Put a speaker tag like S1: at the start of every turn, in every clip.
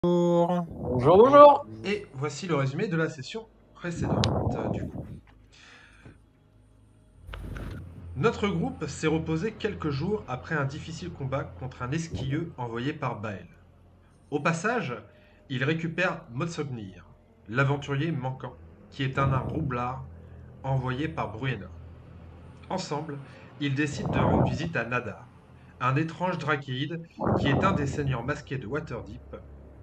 S1: Bonjour.
S2: Bonjour, bonjour.
S3: Et voici le résumé de la session précédente, du coup. Notre groupe s'est reposé quelques jours après un difficile combat contre un esquilleux envoyé par Bael. Au passage, il récupère Motsognir, l'aventurier manquant, qui est un nain roublard envoyé par Bruenor. Ensemble, ils décident de rendre visite à Nadar, un étrange drachéide qui est un des seigneurs masqués de Waterdeep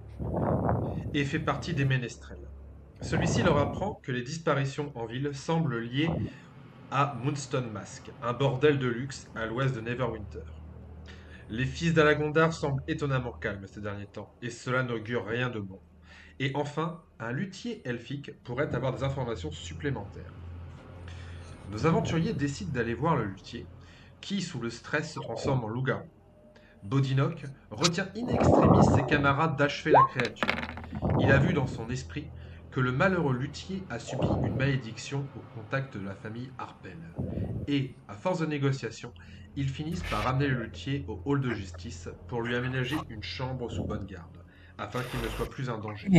S3: et fait partie des ménestrels. Celui-ci leur apprend que les disparitions en ville semblent liées à Moonstone Mask, un bordel de luxe à l'ouest de Neverwinter. Les fils d'Alagondar semblent étonnamment calmes ces derniers temps, et cela n'augure rien de bon. Et enfin, un luthier elfique pourrait avoir des informations supplémentaires. Nos aventuriers décident d'aller voir le luthier, qui, sous le stress, se transforme en loup-garou. Bodinock retient in extremis ses camarades d'achever la créature. Il a vu dans son esprit que le malheureux luthier a subi une malédiction au contact de la famille Harpel. Et, à force de négociation, ils finissent par ramener le luthier au hall de justice pour lui aménager une chambre sous bonne garde, afin qu'il ne soit plus un danger.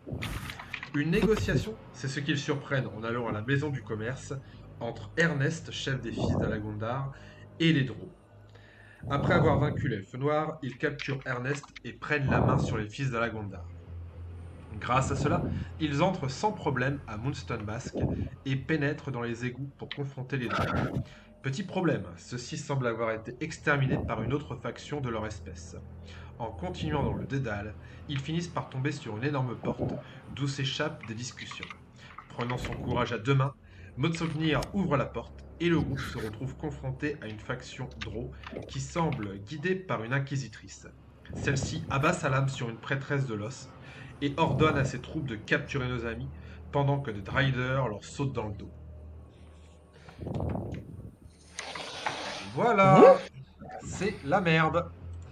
S3: Une négociation, c'est ce qu'ils surprennent en allant à la maison du commerce entre Ernest, chef des fils d'Alagondar, et les Draux. Après avoir vaincu l'elfe noir, ils capturent Ernest et prennent la main sur les fils d'Alagondar. Grâce à cela, ils entrent sans problème à Moonstone Mask et pénètrent dans les égouts pour confronter les Draux. Petit problème, ceux-ci semblent avoir été exterminés par une autre faction de leur espèce. En continuant dans le dédale, ils finissent par tomber sur une énorme porte, d'où s'échappent des discussions. Prenant son courage à deux mains, Motsognir ouvre la porte et le groupe se retrouve confronté à une faction Drow qui semble guidée par une inquisitrice. Celle-ci abat sa lame sur une prêtresse de l'os et ordonne à ses troupes de capturer nos amis pendant que des Driders leur sautent dans le dos. Voilà, c'est la merde.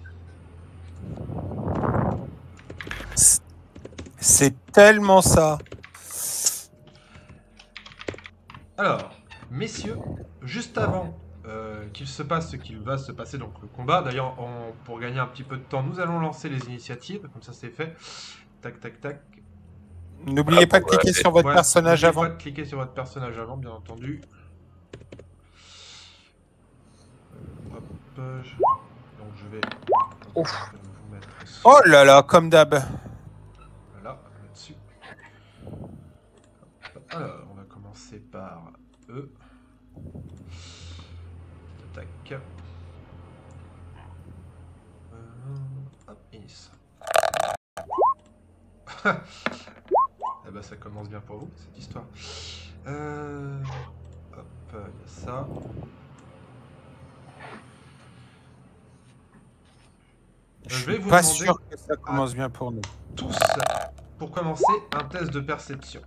S1: C'est tellement ça.
S3: Alors, messieurs, juste avant qu'il se passe ce qu'il va se passer, donc le combat, d'ailleurs, pour gagner un petit peu de temps, nous allons lancer les initiatives, comme ça c'est fait. Tac, tac, tac.
S1: N'oubliez pas de cliquer sur votre
S3: Ouais,
S1: personnage
S3: n'oubliez
S1: avant.
S3: pas de cliquer sur votre personnage avant, bien entendu. Hop, donc je vais vous mettre
S1: Oh là là, comme d'hab.
S3: Voilà, là-dessus. Alors, on va commencer par E. Tac. Hop, Inis. Eh ben, ça commence bien pour vous, cette histoire. Hop, il y a ça.
S1: Je
S3: vais
S1: suis
S3: vous
S1: pas
S3: demander
S1: sûr que ça commence bien pour nous.
S3: tous, pour commencer, un test de perception.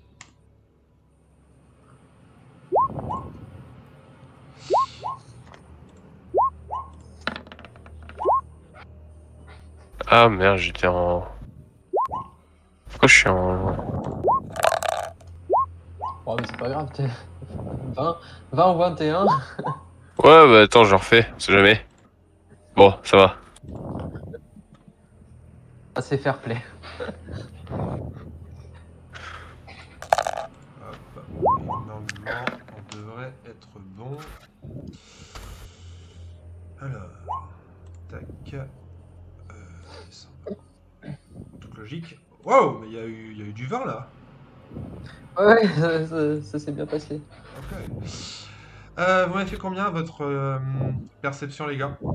S2: Ah merde, j'étais en... Pourquoi je suis en...
S4: Oh, mais c'est pas grave, t'es 20 ou 21.
S2: Ouais, bah attends, je refais, on sait jamais. Bon, ça va.
S4: Ah, c'est fair play.
S3: Hop, normalement, on devrait être bon. Alors, tac. Toute logique. Wow, mais il y a eu du vin là.
S4: Ouais, ça s'est bien passé.
S3: Ok. Vous m'avez fait combien votre perception, les gars?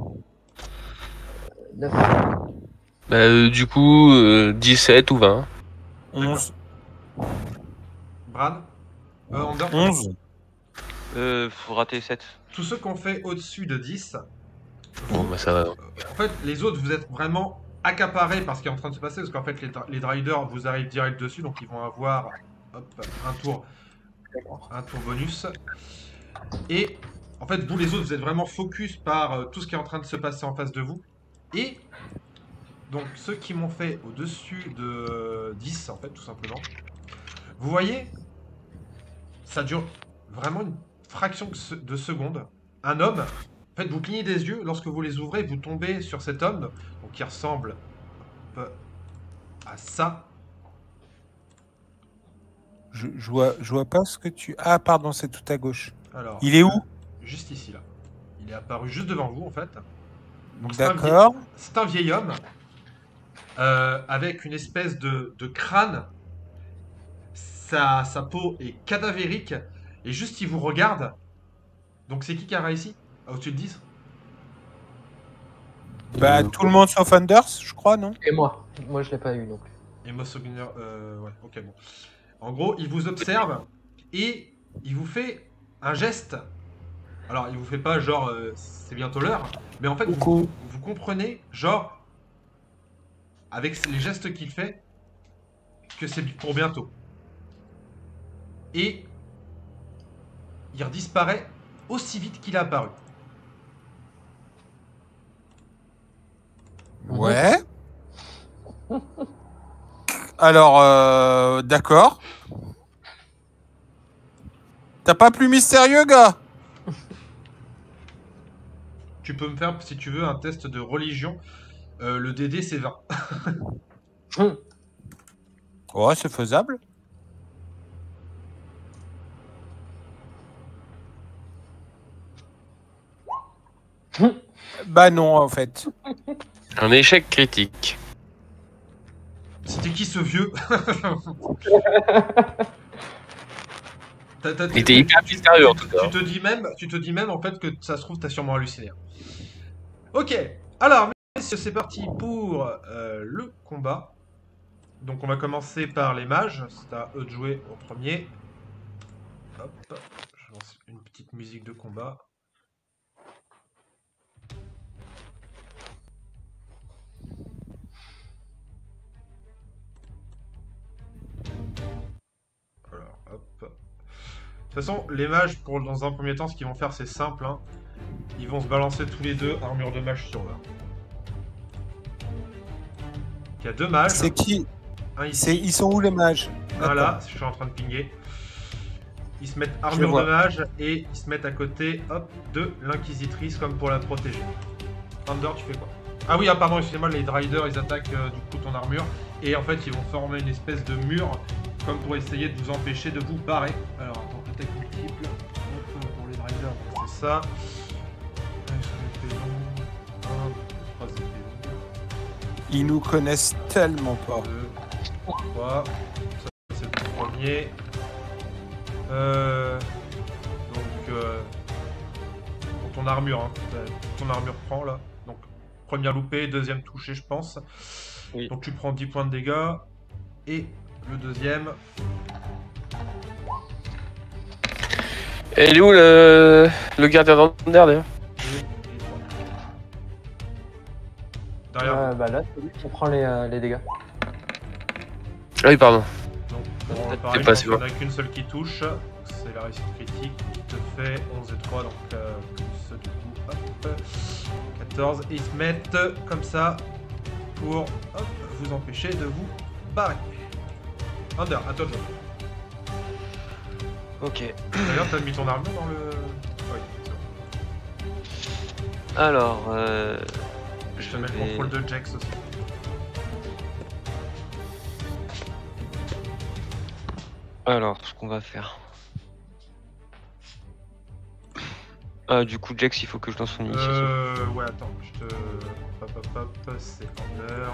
S4: 9.
S2: Bah du coup, 17 ou 20.
S1: 11.
S3: Bran? Under?
S1: 11.
S5: Faut rater 7.
S3: Tous ceux qui ont fait au-dessus de 10,
S2: Bon, bah ça va.
S3: en fait, les autres, vous êtes vraiment accaparés par ce qui est en train de se passer, parce qu'en fait, les Driders vous arrivent direct dessus, donc ils vont avoir hop, un tour bonus. Et en fait, vous les autres, vous êtes vraiment focus par tout ce qui est en train de se passer en face de vous. Et donc, ceux qui m'ont fait au-dessus de 10, en fait, tout simplement, vous voyez, ça dure vraiment une fraction de seconde. Un homme, en fait, vous clignez des yeux, lorsque vous les ouvrez, vous tombez sur cet homme, donc qui ressemble à ça.
S1: Je vois pas ce que tu... Ah, pardon, c'est tout à gauche.
S3: Alors,
S1: Il est où?
S3: Juste ici, là. Il est apparu juste devant vous, en fait. Donc,
S1: D'accord.
S3: c'est un vieil homme avec une espèce de crâne. Sa peau est cadavérique et juste il vous regarde. Donc c'est qui a réussi? Au-dessus de 10?
S1: Bah, tout le monde sauf Anders, je crois, non?
S4: Et moi. Moi, je l'ai pas eu non plus.
S3: Et Mossogner, ouais, ok, bon. En gros, il vous observe et il vous fait un geste. Alors, il vous fait pas genre c'est bientôt l'heure, mais en fait, vous comprenez, genre, avec les gestes qu'il fait, que c'est pour bientôt. Et il disparaît aussi vite qu'il est apparu.
S1: Ouais. Alors, d'accord. T'as pas plus mystérieux, gars?
S3: Tu peux me faire, si tu veux, un test de religion. Le DD, c'est 20.
S1: Ouais, c'est faisable. Bah non, en fait.
S2: Un échec critique.
S3: C'était qui ce vieux?
S2: Il était hyper mystérieux, en tout cas.
S3: Tu te dis même en fait que ça se trouve, t'as sûrement halluciné. Ok, alors messieurs, c'est parti pour le combat. Donc on va commencer par les mages. C'est à eux de jouer au premier. Hop, je lance une petite musique de combat. Alors, hop. De toute façon, les mages, dans un premier temps, ce qu'ils vont faire, c'est simple. Hein. Ils vont se balancer tous les deux armure de mage sur eux. Il y a deux mages.
S1: C'est qui?
S3: Un ici.
S1: Ils sont où les mages?
S3: Un là, je suis en train de pinguer. Ils se mettent armure de mage et ils se mettent à côté, hop, de l'inquisitrice comme pour la protéger. Thunder, tu fais quoi? Ah oui, pardon, excusez-moi, les Driders, ils attaquent du coup ton armure. Et en fait, ils vont former une espèce de mur comme pour essayer de vous empêcher de vous barrer. Alors, attends, attaque multiple. Hop, pour les Driders, c'est ça.
S1: Ils nous connaissent tellement pas.
S3: 2, 3. Ça, c'est le premier. Pour ton armure, hein. Ton armure prend là. Donc, première loupée, deuxième touché, je pense.
S5: Oui.
S3: Donc, tu prends 10 points de dégâts. Et le deuxième.
S2: Et il est où le gardien d'Ander d'ailleurs?
S3: Derrière.
S4: Bah là, c'est lui qui prend les dégâts.
S2: Ah oui, pardon.
S3: Donc, pareil,
S2: pas
S3: il
S2: si
S3: n'y en
S2: loin.
S3: a qu'une seule qui touche. C'est la réussite critique qui te fait 11 et 3. Donc, plus du coup, hop, 14. Et ils se mettent comme ça pour hop, vous empêcher de vous barrer. Under, à toi de jouer.
S5: Ok.
S3: D'ailleurs, t'as mis ton armure dans le. Oui, c'est bon.
S5: Alors,
S3: Je te mets le contrôle de Jax aussi.
S5: Alors, ce qu'on va faire. Du coup, Jax, il faut que je lance son initiative.
S3: Ouais, attends, je te. Hop, c'est Under.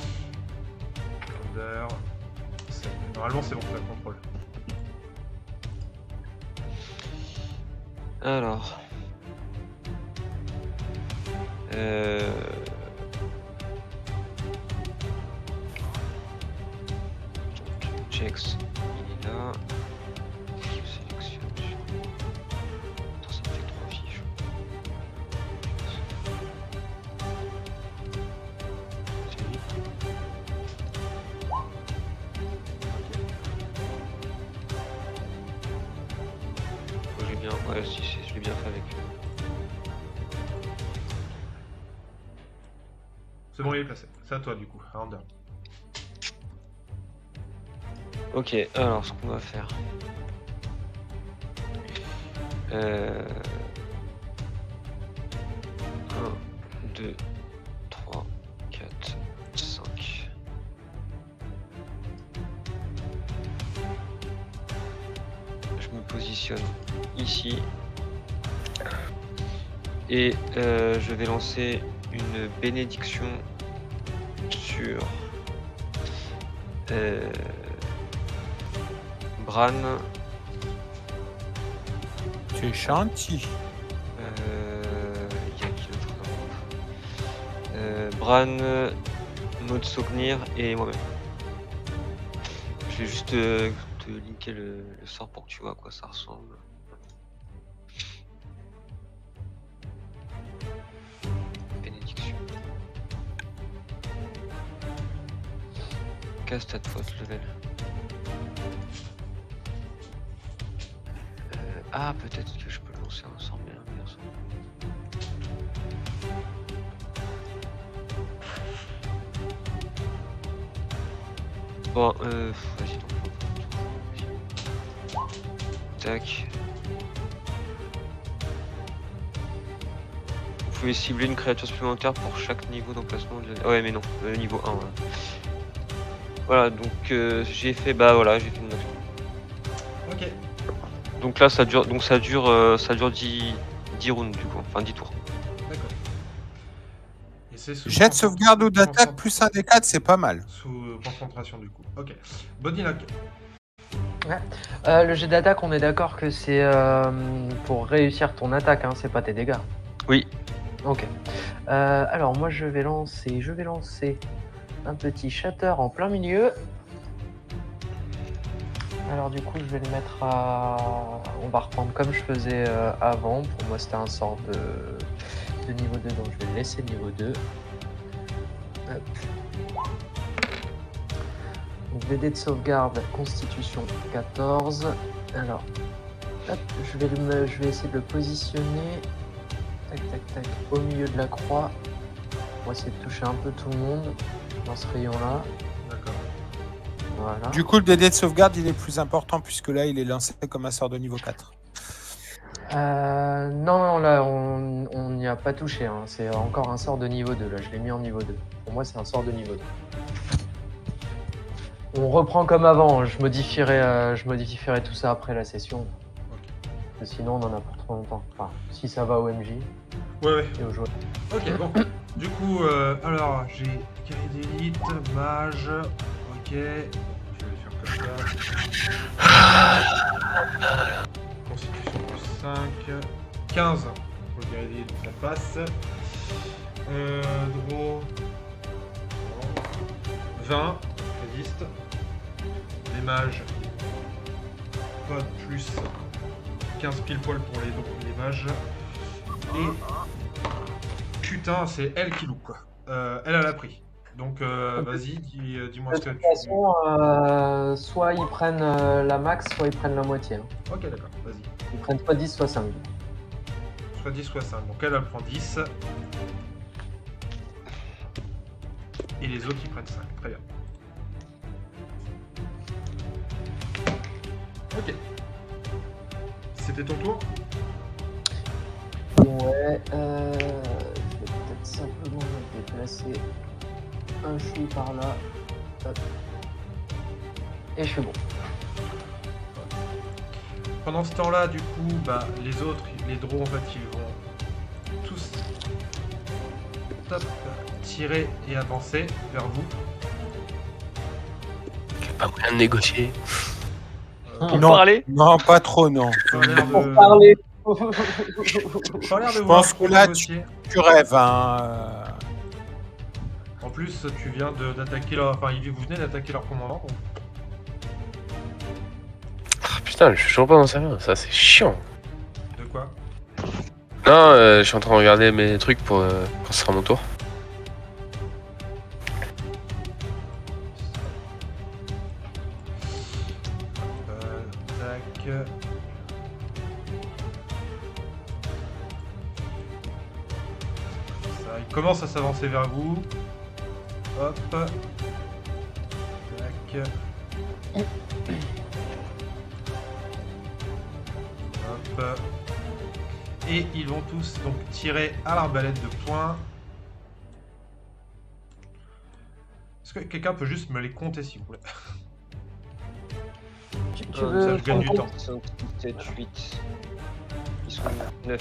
S3: Normalement, c'est bon, tu as le contrôle.
S5: Alors. Jax, il est là. Je sélectionne. Attends, ça me fait 3 fiches. C'est lui. Oh, j'ai bien. Ouais, si, je l'ai bien fait avec lui.
S3: C'est bon, il est placé. C'est à toi, du coup, à Under.
S5: Ok, alors ce qu'on va faire. 1, 2, 3, 4, 5. positionne ici. Et je vais lancer une bénédiction sur Bran.
S1: Tu es gentil.
S5: Il y a qui d'autre Bran, Maud Sognir et moi-même. Je vais juste te linker le sort pour que tu vois à quoi ça ressemble. Bénédiction. Cast at first level. Ah, peut-être que je peux lancer un sort bien. Bon, vas-y donc. Tac. Vous pouvez cibler une créature supplémentaire pour chaque niveau d'emplacement de... Ouais mais non, niveau 1. Voilà, donc j'ai fait... Bah voilà, j'ai fait une action.
S3: Ok.
S5: Donc là ça dure 10 rounds du coup, enfin 10 tours.
S3: D'accord. Et c'est sous
S1: Jet de sauvegarde ou d'attaque plus un des 4, c'est pas mal.
S3: Sous concentration du coup. Ok. Bodylock.
S4: Le jet d'attaque, on est d'accord que c'est pour réussir ton attaque, hein, c'est pas tes dégâts.
S5: Oui.
S4: Ok. Alors moi je vais lancer un petit shatter en plein milieu. Alors du coup je vais le mettre à... On va reprendre comme je faisais avant. Pour moi c'était un sort de niveau 2, donc je vais le laisser niveau 2. Hop. Donc DD de sauvegarde, constitution 14. Alors, hop, je vais essayer de le positionner. Tac, tac, tac, au milieu de la croix. On va essayer de toucher un peu tout le monde dans ce rayon-là.
S3: D'accord.
S4: Voilà.
S1: Du coup, le DD de sauvegarde, il est plus important puisque là, il est lancé comme un sort de niveau 4.
S4: Non, là, on n'y a pas touché. Hein. C'est encore un sort de niveau 2. Là, je l'ai mis en niveau 2. Pour moi, c'est un sort de niveau 2. On reprend comme avant. Je modifierai tout ça après la session. Parce que sinon, on en a pour trop longtemps. Enfin, si ça va au MJ
S3: Ouais.
S4: et aux joueurs.
S3: Ok, bon. Du coup, alors, j'ai guerrier d'élite, mage. Ok. Je vais le faire comme ça. Constitution plus 5. 15 pour le guerrier d'élite, donc ça passe. Draw. 20. Résiste. Les mages. Pas de plus. 15 pile poil pour les mages. Et. Putain, c'est elle qui loupe quoi. Elle a pris. Donc vas-y, dis-moi
S4: De
S3: ce que
S4: toute
S3: tu...
S4: façon, soit ils prennent la max, soit ils prennent la moitié. Hein.
S3: Ok, d'accord, vas-y.
S4: Ils prennent soit 10, soit 5.
S3: Soit 10, soit 5. Donc elle prend 10. Et les autres, ils prennent 5. Très bien. Ok. C'était ton tour?
S4: Ouais, je vais peut-être simplement me déplacer un chou par là. Hop. Et je suis bon.
S3: Pendant ce temps-là, du coup, bah, les autres, les draws, en fait, ils vont tous tirer et avancer vers vous.
S2: Pas moyen de négocier.
S5: Pour
S1: Non.
S5: parler.
S1: Non, pas trop, non.
S3: Ça a l'air
S4: Pour
S3: de...
S4: parler.
S3: Pas l'air de
S1: Je
S3: vouloir
S1: pense que
S3: trop
S1: là,
S3: négocier.
S1: Tu rêves, hein.
S3: En plus, tu viens d'attaquer leur... Enfin, vous venez d'attaquer leur commandant. Donc...
S2: Ah, putain, je suis toujours pas dans sa main, ça c'est chiant.
S3: De quoi?
S2: Non, je suis en train de regarder mes trucs pour quand ce sera mon tour.
S3: Tac. Ça, il commence à s'avancer vers vous. Hop. Tac. Hop. Et ils vont tous donc tirer à l'arbalète de poing. Est-ce que quelqu'un peut juste me les compter s'il vous plaît?
S4: Tu
S5: Ça,
S4: veux
S3: je gagne du
S4: prendre
S3: temps.
S5: 5, 6, 7, 8. Ils sont 9.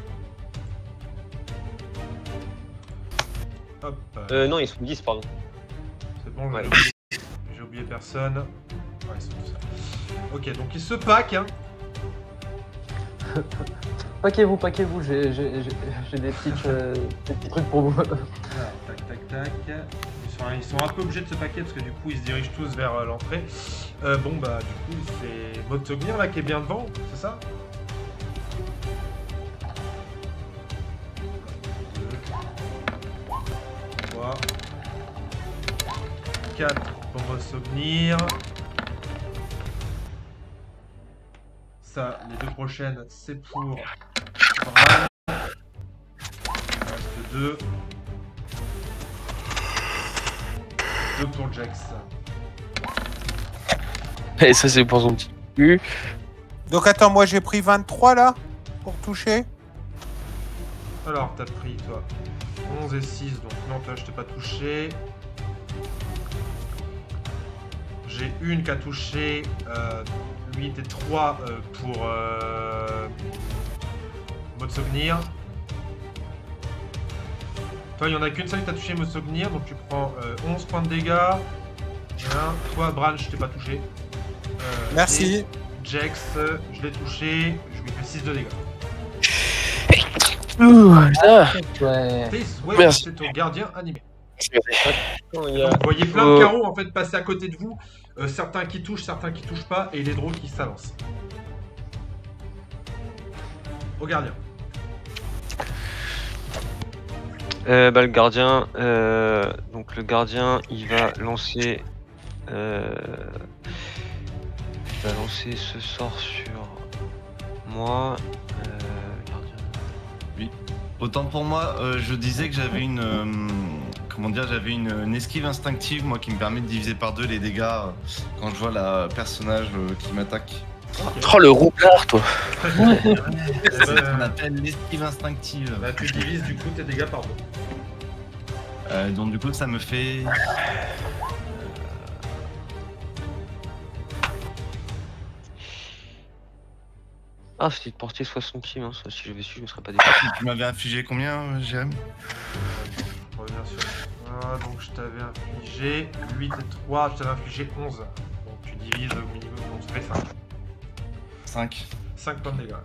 S3: Hop.
S5: Non, ils sont 10, pardon.
S3: C'est bon,
S5: Ouais.
S3: j'ai oublié personne. Ouais, ils sont tous là. Ok, donc ils se packent. Hein.
S4: Paquez-vous, j'ai des petits trucs pour vous.
S3: Alors, tac, tac, tac. Ils sont un peu obligés de se paquer parce que du coup ils se dirigent tous vers l'entrée. Bon bah du coup c'est Motognir là qui est bien devant, c'est ça? 2, 3, 4 pour Motognir. Ça, les deux prochaines c'est pour Bran. Il reste 2. 2 pour Jax.
S2: Et ça, c'est pour son petit cul.
S1: Donc attends, moi j'ai pris 23 là pour toucher.
S3: Alors, t'as pris toi 11 et 6, donc non, toi je t'ai pas touché. J'ai une qui a touché 8 et 3 pour Motognir. Toi, il y en a qu'une seule qui t'a touché Motognir, donc tu prends 11 points de dégâts. Voilà. Toi, Bran, je t'ai pas touché.
S1: Merci.
S3: Et Jax, je l'ai touché, je lui fais 6 de dégâts.
S4: Ouais.
S3: Face Wave,
S2: Merci.
S3: c'est ton gardien animé.
S5: Non, il y a...
S3: Donc, vous voyez plein de carreaux en fait passer à côté de vous, certains qui touchent pas, et les drôles qui s'avancent. Au gardien.
S5: le gardien, donc le gardien, il va lancer ce sort sur moi. Gardien.
S6: Autant pour moi, je disais que j'avais j'avais une esquive instinctive, moi, qui me permet de diviser par 2 les dégâts quand je vois la personnage qui m'attaque.
S2: Oh, le roublard, toi.
S6: C'est ce qu'on appelle l'esquive instinctive.
S3: Bah, tu divises du coup tes dégâts par 2.
S6: Donc du coup, ça me fait...
S5: Ah, c'était de porter 60 pieds, hein. Ça, si j'avais su, je me serais pas déçu.
S6: Tu m'avais infligé combien, Jérém?
S3: Je reviens sur ça. Donc je t'avais infligé 8 et 3, je t'avais infligé 11. Donc tu divises au minimum, donc ça fait 5.
S6: 5.
S3: 5 points de dégâts.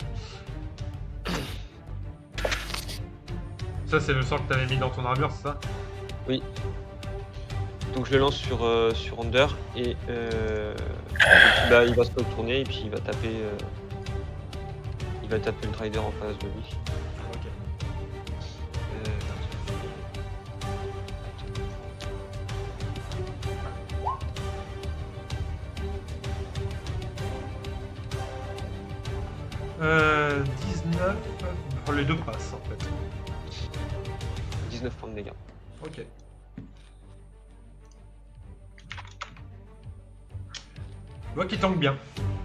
S3: Ça, c'est le sort que t'avais mis dans ton armure, c'est ça?
S5: Oui. Donc je le lance sur Under et bah, il va se retourner et puis il va taper le Rider en face de lui.
S3: Ok. Euh, 19. Les deux passent en fait.
S5: 19 points de dégâts.
S3: Ok. Moi qui tank bien.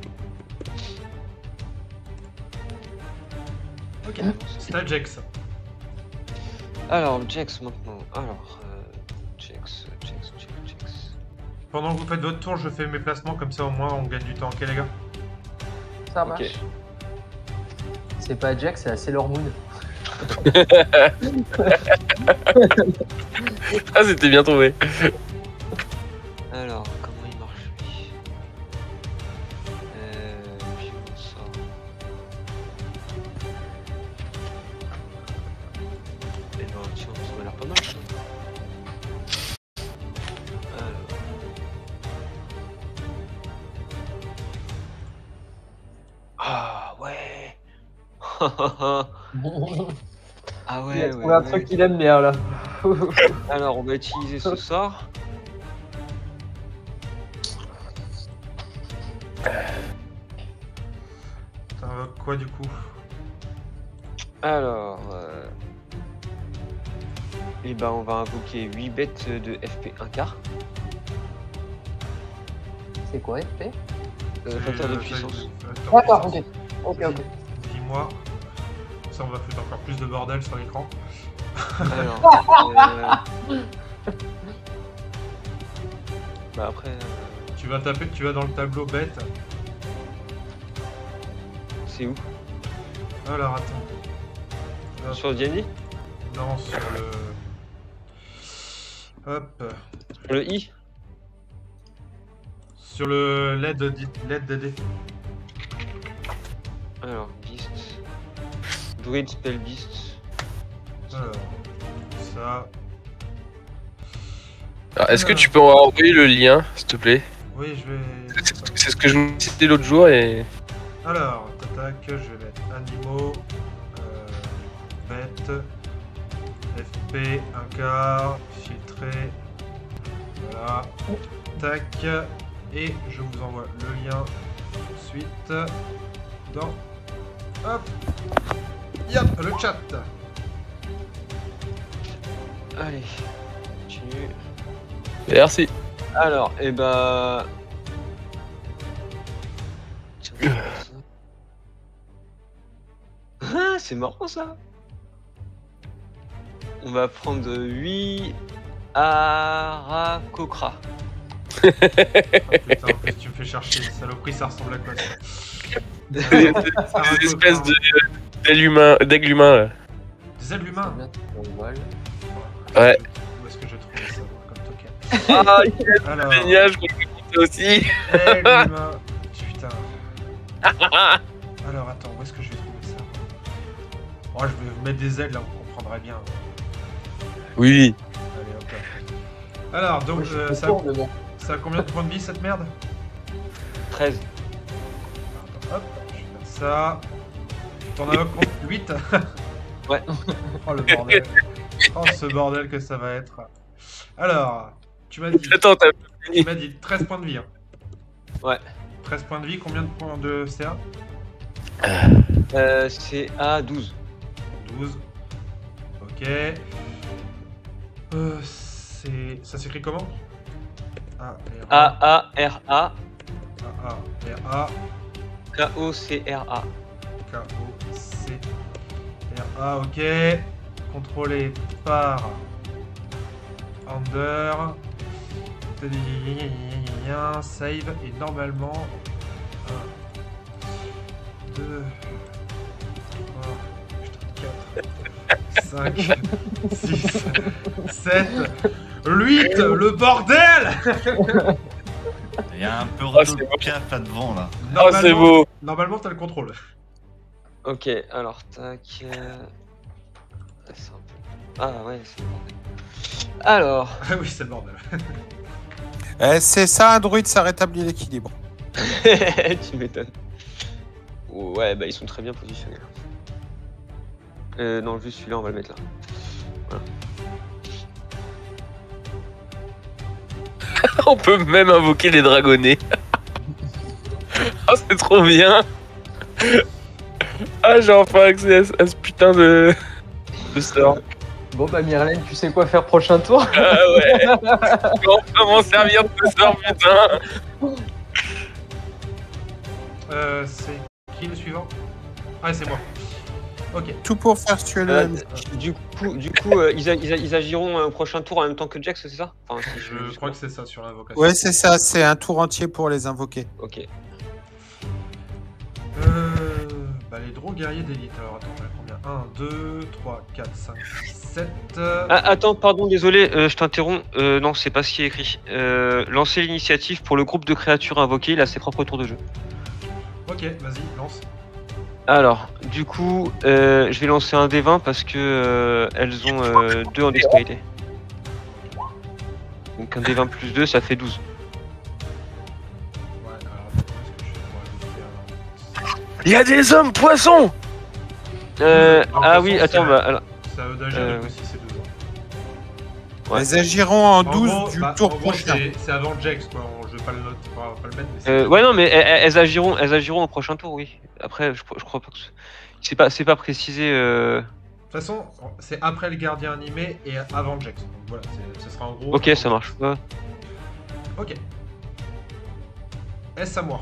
S3: Ok. C'est à Jax.
S5: Alors, Jax maintenant. Alors, Jax.
S3: Pendant que vous faites votre tour, je fais mes placements comme ça au moins on gagne du temps. Ok les gars?
S4: Ça marche. C'est pas Jack, c'est la Sailor Moon.
S2: Ah, c'était bien trouvé.
S5: Alors, comment il marche lui? Puis on sort. Et ben tiens, ça m'a l'air pas mal ça. Alors. Ah ouais. Ah ouais,
S4: Il y a un truc qu'il aime bien là.
S5: Alors on va utiliser ce sort.
S3: Ça invoque quoi du coup?
S5: Alors, et ben on va invoquer 8 bêtes de FP 1 quart.
S4: C'est quoi FP?
S5: Facteur de puissance.
S4: D'accord, ok. Ok.
S3: Dis-moi. Ça on va foutre encore plus de bordel sur l'écran.
S5: Alors, bah après.
S3: Tu vas dans le tableau bête
S5: C'est où?
S3: Alors, attends. Hop.
S5: Sur D&D?
S3: Non, sur le... Hop.
S5: Sur le I?
S3: Sur le LED DD.
S5: Alors, Beast. Druid Spell Beast.
S3: Alors, ça...
S2: Alors, est-ce que tu peux envoyer le lien, s'il te plaît?
S3: Oui, je vais...
S2: C'est ce que je me citais l'autre jour et...
S3: Alors, tac, je vais mettre animaux, bête, FP, un quart, filtré, voilà, tac, et je vous envoie le lien tout de suite dans, hop, yop, le chat.
S5: Allez, continue.
S2: Merci.
S5: Alors, et bah... Tiens, je vais faire ça. Ah, c'est marrant ça. On va prendre 8 Arakokra.
S3: Ah, putain, en plus tu me fais chercher, saloperie, ça ressemble à quoi ça?
S2: Des espèces d'aigle humain là.
S3: Des ailes humains.
S4: Bien, on voile.
S2: Ouais.
S3: Où est-ce que j'ai trouvé ça comme token?
S2: Ah,
S3: Alors,
S2: génial, je crois que c'est aussi.
S3: ailes humains, putain. Alors attends, où est-ce que je vais trouver ça? Oh, je vais vous mettre des ailes là, vous comprendrez bien.
S2: Oui.
S3: Allez, hop là. Alors, donc,
S4: Moi, je suis
S3: ça,
S4: pour, mais bon.
S3: ça a combien de points de vie cette merde?
S5: 13.
S3: Attends, hop, je vais mettre ça. T'en as 8.
S5: Ouais.
S3: Oh le bordel. Oh ce bordel que ça va être. Alors, tu m'as dit,
S2: Attends, t'as
S3: tu m'as dit 13 points de vie. Hein.
S5: Ouais.
S3: 13 points de vie, combien de points de CA?
S5: C'est à 12.
S3: 12. Ok. Ça s'écrit comment?
S5: A-A-R-A.
S3: A-A-R-A.
S5: K-O-C-R-A.
S3: K-O-C-R-A, ok. Contrôlé par Under. Save et normalement 1, 2, 3, 4, 5, 6, 7, 8, le bordel!
S6: Il y a un peu
S2: c'est
S6: de piaf là devant là.
S2: Oh, c'est beau.
S3: Normalement, t'as le contrôle.
S5: Ok, alors tac. C'est un peu... Ah ouais, c'est le bordel. Alors.
S3: Ah oui, c'est le bordel.
S1: C'est ça, un druide, ça rétablit l'équilibre.
S5: Tu m'étonnes. Ouais, bah ils sont très bien positionnés. Non, juste celui-là, on va le mettre là. Voilà.
S2: On peut même invoquer les dragonnets. Oh, c'est trop bien. Ah, j'ai enfin accès à ce putain de sort.
S4: Bon bah Myrlène, tu sais quoi faire prochain tour?
S2: Ah ouais. Je vais enfin m'en servir de ce sort, putain.
S3: C'est qui le suivant? Ah, c'est moi. Ok.
S1: Tout pour faire tuer le...
S5: Du coup, ils agiront au prochain tour en même temps que Jax, c'est ça? Enfin, si
S3: Je crois que c'est ça sur l'invocation.
S1: Ouais, c'est ça, c'est un tour entier pour les invoquer.
S5: Ok.
S3: Bah, les drôles guerriers d'élite. Alors, attends, j'en ai combien? 1, 2, 3, 4, 5, 7.
S5: Ah, attends, pardon, désolé, je t'interromps. Non, c'est pas ce qui est écrit. Lancer l'initiative pour le groupe de créatures invoquées, il a ses propres tours de jeu.
S3: Ok, vas-y, lance.
S5: Alors, du coup, je vais lancer un D20 parce que elles ont 2 en dextérité. Donc un D20 plus 2, ça fait 12.
S3: Ouais, alors, attends, est-ce que je fais pour ajouter un...
S2: Il y a des hommes poissons.
S5: Ah oui, attends, bah alors.
S3: C'est à eux d'agir, donc aussi, c'est 2 ans.
S5: Ouais.
S1: Elles agiront en
S3: En
S1: 12
S3: gros,
S1: du
S3: bah,
S1: tour
S3: en gros,
S1: prochain.
S3: c'est avant Jax, quoi. Je vais pas le noter, pas le mettre, mais c'est...
S5: Ouais, non, mais elles agiront au prochain tour, oui. Après, je crois pas que c'est pas précisé.
S3: De toute façon, c'est après le gardien animé et avant Jax. Donc voilà, ce sera en gros...
S5: Ok, ça marche. Ouais.
S3: Ok. Est-ce à moi?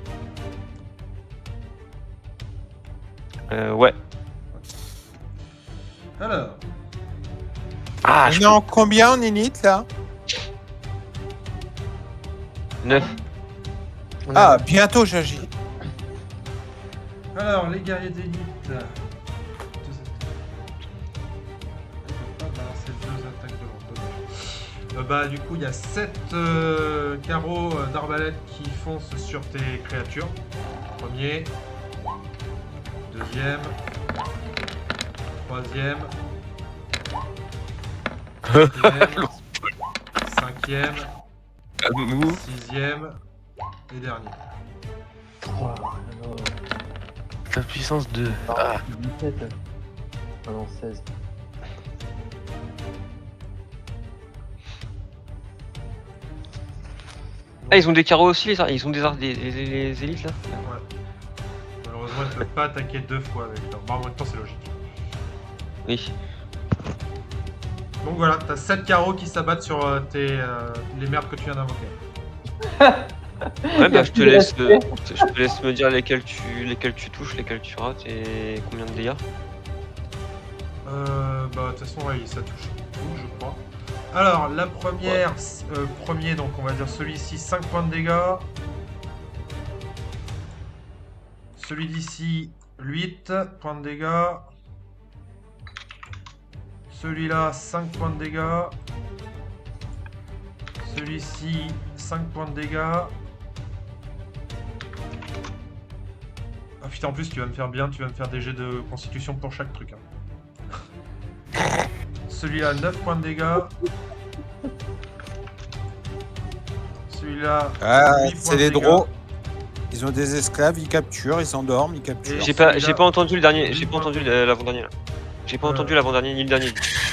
S5: Ouais.
S3: Alors,
S2: Ah,
S1: On est en combien en init là?
S5: 9.
S1: Ah, bientôt j'agis.
S3: Alors, les guerriers d'élite. Deux attaques. Il va pas balancer deux attaques devant. Bah, du coup, il y a 7 carreaux d'arbalète qui foncent sur tes créatures. Premier. Deuxième. Troisième. Quatrième. Cinquième.
S2: Nous.
S3: Sixième. Et dernier.
S4: Oh,
S2: Ta puissance 2.
S4: ah, 17. Ah non, 16.
S5: Ah, ils ont des carreaux aussi, ils ont les élites là.
S3: Ouais. Malheureusement, ils ne peuvent pas attaquer 2 fois avec leur. Bon, en même temps, c'est logique.
S5: Oui.
S3: Donc voilà, t'as 7 carreaux qui s'abattent sur les merdes que tu viens d'invoquer.
S5: Ouais, bah je te laisse me dire lesquels tu touches, lesquels tu rates et combien de dégâts.
S3: Bah de toute façon, ouais, ça touche tout, je crois. Alors, la première, premier, donc on va dire celui-ci, 5 points de dégâts. Celui d'ici, 8 points de dégâts. Celui-là, 5 points de dégâts. Celui-ci, 5 points de dégâts. Ah putain, en plus, tu vas me faire bien, tu vas me faire des jets de constitution pour chaque truc. Hein. Celui-là, 9 points de dégâts. Celui-là,
S1: Ah,
S3: 8 points
S1: c'est
S3: de
S1: les
S3: dégâts.
S1: drôles. Ils ont des esclaves, ils capturent, ils s'endorment, ils capturent.
S5: J'ai pas
S3: celui-là,
S5: entendu le dernier,
S3: huit
S5: j'ai pas
S3: points.
S5: entendu l'avant-dernier là. J'ai pas entendu l'avant-dernier ni le dernier.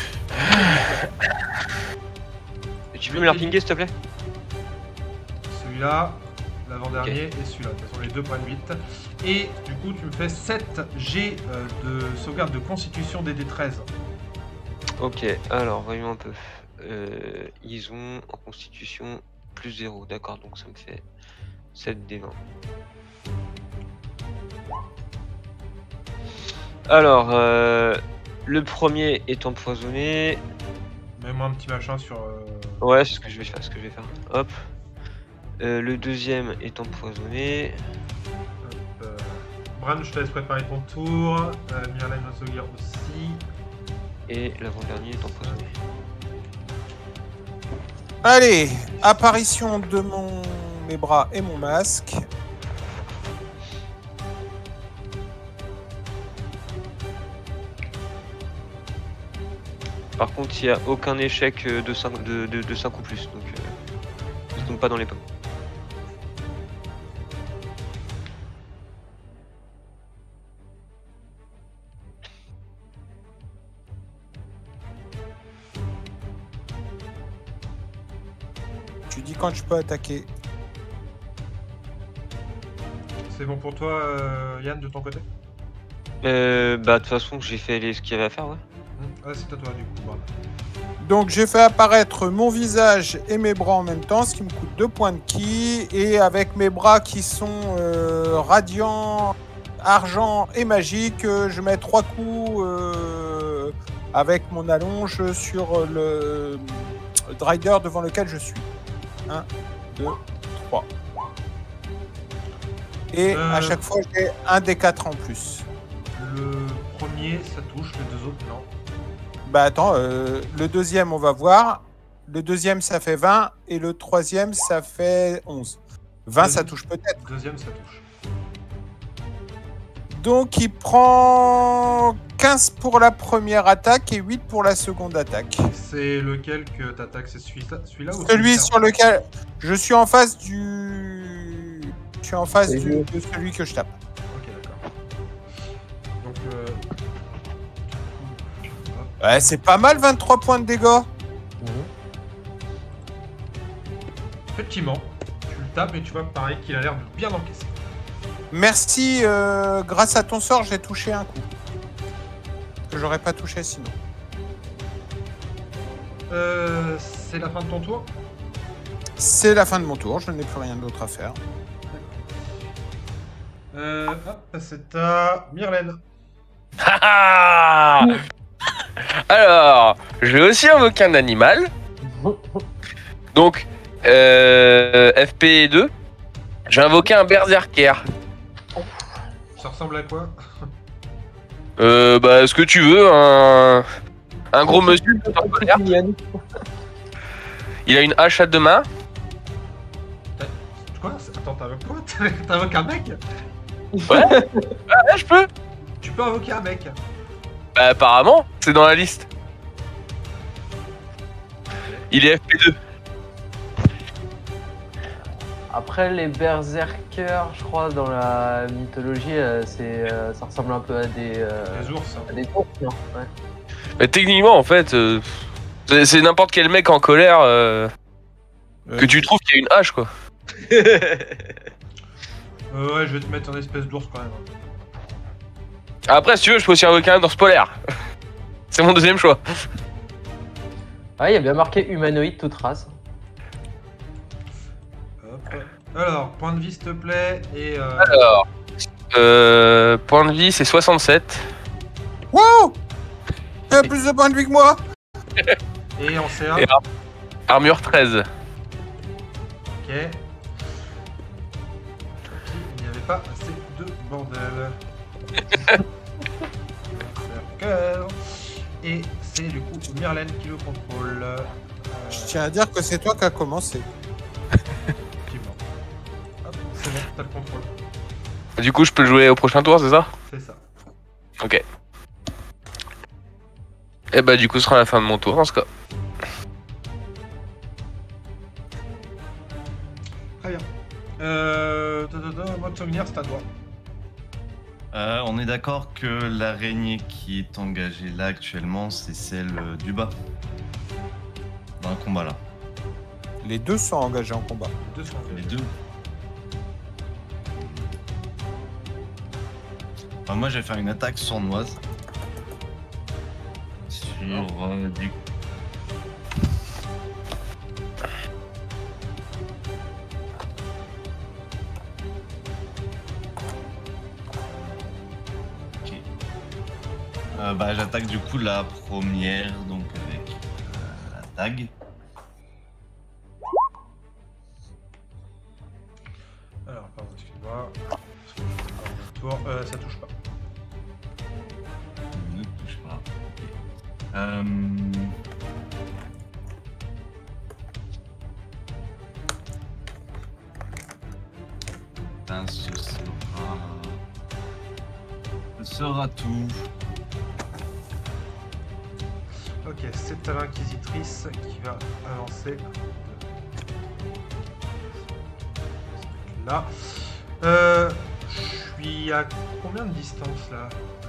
S5: Tu peux me la repinguer s'il te plaît?
S3: Celui-là, l'avant-dernier et celui-là. De toute façon, les deux prennent 8. Et du coup, tu me fais 7 G de sauvegarde de constitution des D13.
S5: Ok, alors voyons un peu. Ils ont en constitution plus 0, d'accord, donc ça me fait 7 D20. Alors, le premier est empoisonné.
S3: Mets-moi un petit machin sur.
S5: Ouais, c'est ce que je vais faire, Hop. Le deuxième est empoisonné.
S3: Bran, je te laisse préparer ton tour. Myrlane Nosogir aussi.
S5: Et l'avant-dernier est empoisonné.
S1: Allez, apparition de mes bras et mon masque.
S5: Par contre, il n'y a aucun échec de 5 ou plus, donc ils ne tombent pas dans les pommes.
S1: Tu dis quand je peux attaquer.
S3: C'est bon pour toi, Yann, de ton côté?
S5: Bah, de toute façon, j'ai fait ce qu'il y avait à faire, ouais.
S3: Ah, c'est à toi, du coup, Bran.
S1: Donc j'ai fait apparaître mon visage et mes bras en même temps, ce qui me coûte 2 points de ki. Et avec mes bras qui sont radiants, argent et magiques, je mets 3 coups avec mon allonge sur le Drider devant lequel je suis. 1, 2, 3. Et à chaque fois j'ai un des 4 en plus.
S3: Le premier, ça touche, les deux autres, non.
S1: Bah attends, le deuxième on va voir. Le deuxième ça fait 20 et le troisième ça fait 11. 20 ça touche peut-être.
S3: Deuxième, ça touche.
S1: Donc il prend 15 pour la première attaque et 8 pour la seconde attaque.
S3: C'est lequel que t'attaques? C'est celui-là ou
S1: Celui
S3: celui-là?
S1: sur lequel je suis en face du... Je suis en face de celui que je tape.
S3: Ok, d'accord. Donc,
S1: Ouais, c'est pas mal 23 points de dégâts.
S3: effectivement, tu le tapes et tu vois pareil qu'il a l'air de bien encaisser.
S1: Merci, grâce à ton sort j'ai touché un coup. Que j'aurais pas touché sinon.
S3: C'est la fin de ton tour?
S1: C'est la fin de mon tour, je n'ai plus rien d'autre à faire.
S3: Hop, c'est à Myrlane.
S2: Ah alors, je vais aussi invoquer un animal. Donc, FP2, je vais invoquer un berserker.
S3: Ça ressemble à quoi?
S2: Bah, ce que tu veux, un gros monsieur en colère. Il a une hache à deux mains.
S3: Quoi? Attends, t'invoques quoi? T'invoques un mec?
S2: Ouais, ouais, je peux.
S3: Tu peux invoquer un mec.
S2: Bah, apparemment, c'est dans la liste. Il est FP2.
S4: Après, les berserkers, je crois, dans la mythologie, ça ressemble un peu à des
S3: ours.
S4: à des ours, non? Ouais.
S2: Mais techniquement, en fait, c'est n'importe quel mec en colère que tu trouves qu'il y a une hache, quoi.
S3: Ouais, je vais te mettre en espèce d'ours quand même.
S2: Après, si tu veux, je peux aussi invoquer un ours polaire. C'est mon deuxième choix.
S4: Ah, il y a bien marqué humanoïde toute race.
S3: Hop. Alors, point de vie s'il te plaît. Et
S2: Alors, point de vie, c'est 67.
S1: Wow! Il a plus de points de vie que moi!
S3: et en CA.
S2: Et armure 13.
S3: Ok. Il n'y avait pas assez de bordel. Berserker. Et c'est du coup Myrlène qui le contrôle.
S1: Je tiens à dire que c'est toi qui as commencé.
S3: Effectivement. Hop, c'est bon, t'as le contrôle.
S2: Du coup, je peux le jouer au prochain tour, c'est ça?
S3: C'est ça.
S2: Ok. Et bah, du coup, ce sera la fin de mon tour dans ce cas.
S3: Très bien. Mode souvenir, c'est à toi.
S6: On est d'accord que l'araignée qui est engagée là actuellement, c'est celle du bas. Dans le combat là.
S1: Les deux sont engagés en combat.
S3: Deux secondes.
S6: Les deux. Enfin, moi, je vais faire une attaque sournoise. Sur du. Ok. Bah, j'attaque du coup la première, donc avec la dague.
S3: Alors, pardon, excuse-moi. Tour, ça touche pas.
S6: Ne touche pas. Ok. Ben, ce sera tout.
S3: Ok, c'est à l'inquisitrice qui va avancer. Là. Je suis à combien de distance là?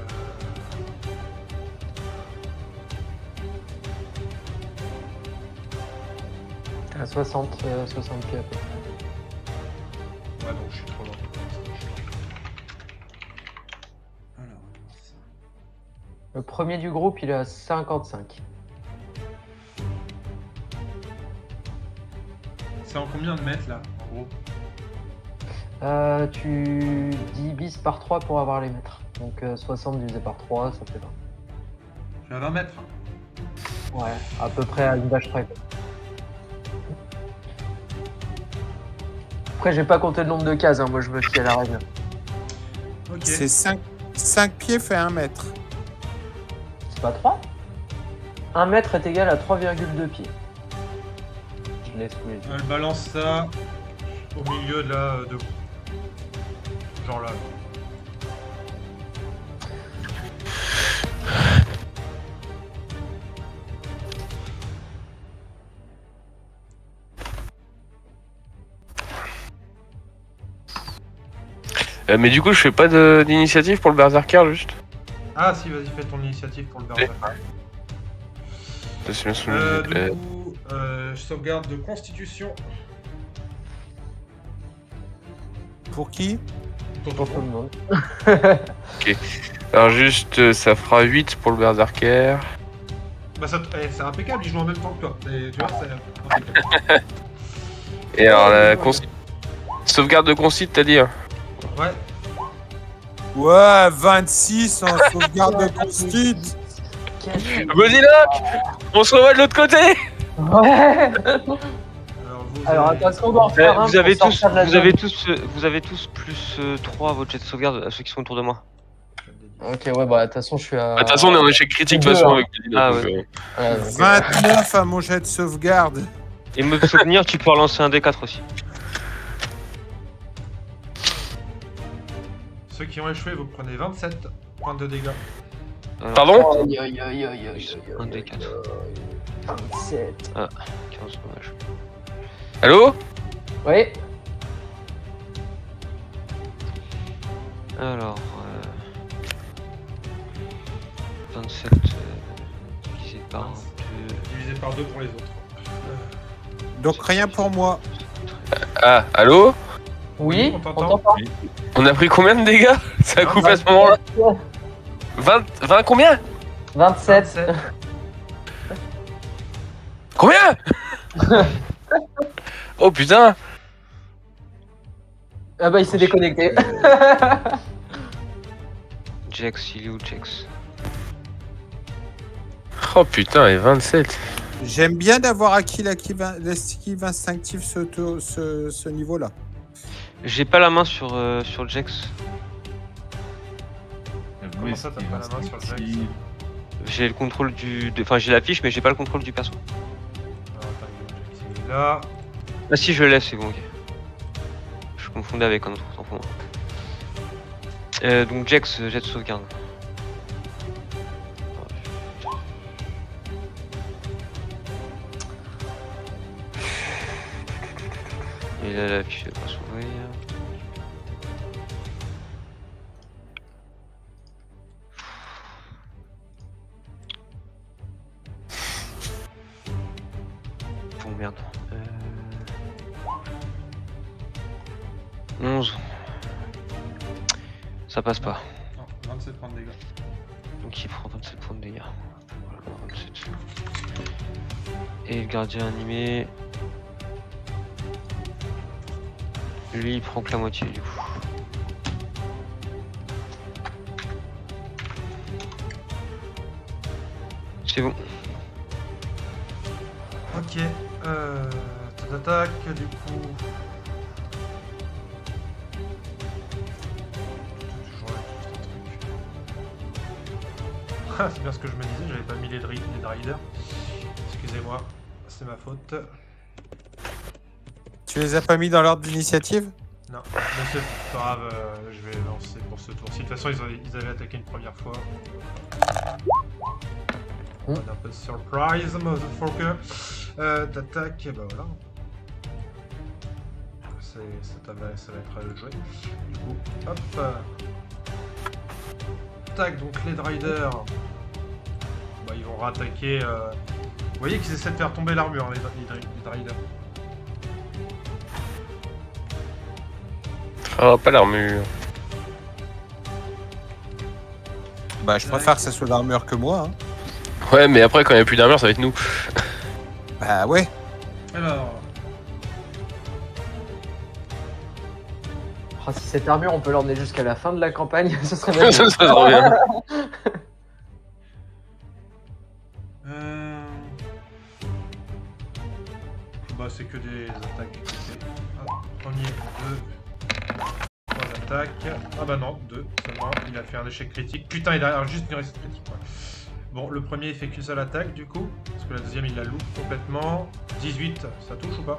S4: À 60 pieds à peu près.
S3: Ouais, donc je suis trop loin. Alors,
S4: Le premier du groupe, il est à 55.
S3: c'est en combien de mètres là, en gros?
S4: Tu divises par 3 pour avoir les mètres. Donc 60 divisé par 3, ça fait 20.
S3: Je suis à 20 mètres.
S4: Ouais, à peu près à une vache près. Après, j'ai pas compté le nombre de cases, hein. Moi je me fie à la règle.
S3: Ok.
S1: C'est 5 pieds fait 1 mètre.
S4: C'est pas 3? 1 mètre est égal à 3,2 pieds. Je laisse sous les yeux.
S3: Elle balance ça au milieu de la de genre là.
S2: Mais du coup, je fais pas d'initiative pour le berserker, juste.
S3: Ah si, vas-y, fais ton initiative pour le berserker.
S2: C'est bien sous le-
S3: Du coup, sauvegarde de constitution.
S1: Pour qui?
S4: Pour tout le monde.
S2: Alors juste, ça fera 8 pour le berserker.
S3: Bah ça, c'est impeccable, il joue en même temps que toi. Tu vois, c'est impeccable.
S2: Et alors, la sauvegarde de concite, t'as dit, hein.
S3: Ouais.
S1: Ouais, 26 en sauvegarde de constitut.
S2: Vas-y là, on se revoit de l'autre côté.
S4: Ouais.
S3: Alors vous
S4: Alors
S3: avez-
S4: attention, on doit en faire un
S5: Vous avez
S4: pour
S5: tous,
S4: sortir de la
S5: vous
S4: zone.
S5: avez tous plus 3 à votre jet de sauvegarde à ceux qui sont autour de moi.
S4: Ok, ouais, bah de toute façon, je suis à.
S2: De toute façon, on est en échec critique de toute
S4: Deux,
S2: façon
S4: hein.
S2: avec Medina,
S5: Ah,
S2: donc,
S5: ouais.
S4: Donc,
S1: 29 à mon jet de sauvegarde.
S5: Et me souvenir, tu peux relancer un D4 aussi.
S3: Ceux qui ont échoué, vous prenez 27 points de dégâts.
S2: Pardon?
S4: Aïe, aïe, aïe, aïe, aïe,
S5: Un
S4: aïe,
S5: D4.
S4: 27.
S5: 15, dommage.
S2: Allô?
S4: Oui.
S5: Alors, 27 divisé par 2.
S3: Divisé par 2 pour les autres.
S1: Donc rien pour moi.
S2: Ah, allô?
S4: Oui,
S3: on
S4: on
S3: t'entend.
S4: t'entend.
S2: On a pris combien de dégâts? Ça a coupé à ce moment-là. 20 combien?
S4: 27.
S2: Combien? Oh putain!
S4: Ah bah il s'est déconnecté.
S5: Jax, il est où Jax?
S2: Oh putain, et 27.
S1: J'aime bien d'avoir acquis l'esquive instinctive ce niveau-là.
S5: J'ai pas la main sur Jax.
S3: Comment ça, t'as pas la main sur le Jax?
S5: J'ai le contrôle Enfin, j'ai la fiche, mais j'ai pas le contrôle du perso.
S3: Alors, attends, il est là.
S5: Ah si, je l'ai, c'est bon, ok. Je confondais avec un autre, autant pour moi. Donc Jax, jet de sauvegarde. Et là, la fiche, elle va pas s'ouvrir. Bon, merde. 11. Ça passe pas.
S3: Non, 27 points de dégâts.
S5: Donc il prend 27 points de dégâts. Voilà, 27. Et le gardien animé. Lui il prend que la moitié du coup. C'est bon.
S3: Ok. Attaque, du coup. Toujours là, tout un truc. Ah, c'est bien ce que je me disais, j'avais pas mis les riders. Excusez-moi, c'est ma faute.
S1: Tu les as pas mis dans l'ordre d'initiative?
S3: Non, mais c'est pas grave, je vais lancer pour ce tour-ci. De toute façon, ils avaient attaqué une première fois. On a un peu de surprise, motherfucker. T'attaques, bah voilà. Ça va être à eux de jouer. Du coup, hop. Tac, donc les riders. Bah, ils vont rattaquer. Vous voyez qu'ils essaient de faire tomber l'armure, hein, les riders.
S2: Oh, pas l'armure.
S1: Bah je préfère que ça soit l'armure que moi. Hein.
S2: Ouais, mais après, quand il n'y a plus d'armure, ça va être nous.
S1: Bah ouais.
S3: Alors,
S4: Oh, si cette armure on peut l'emmener jusqu'à la fin de la campagne, ce serait bien.
S2: Ça serait trop bien.
S3: bah, c'est que des attaques. Hop, premier, 2, 3 attaques. Ah bah non, 2 seulement. Il a fait un échec critique. Putain, il a juste une réussite critique. Ouais. Bon, le premier il fait qu'une seule attaque du coup. Parce que la deuxième il la loupe complètement. 18, ça touche ou pas?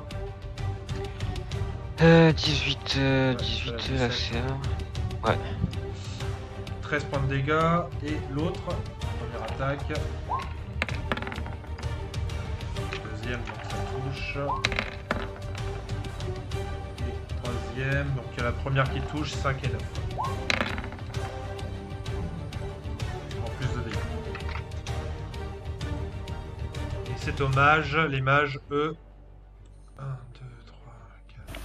S5: 18, là c'est un. Ouais.
S3: 13 points de dégâts. Et l'autre, première attaque. Deuxième, donc ça touche. Et troisième, donc il y a la première qui touche, 5 et 9. En plus de dégâts. Et c'est aux mages, les mages, eux. 1, 2, 3, 4,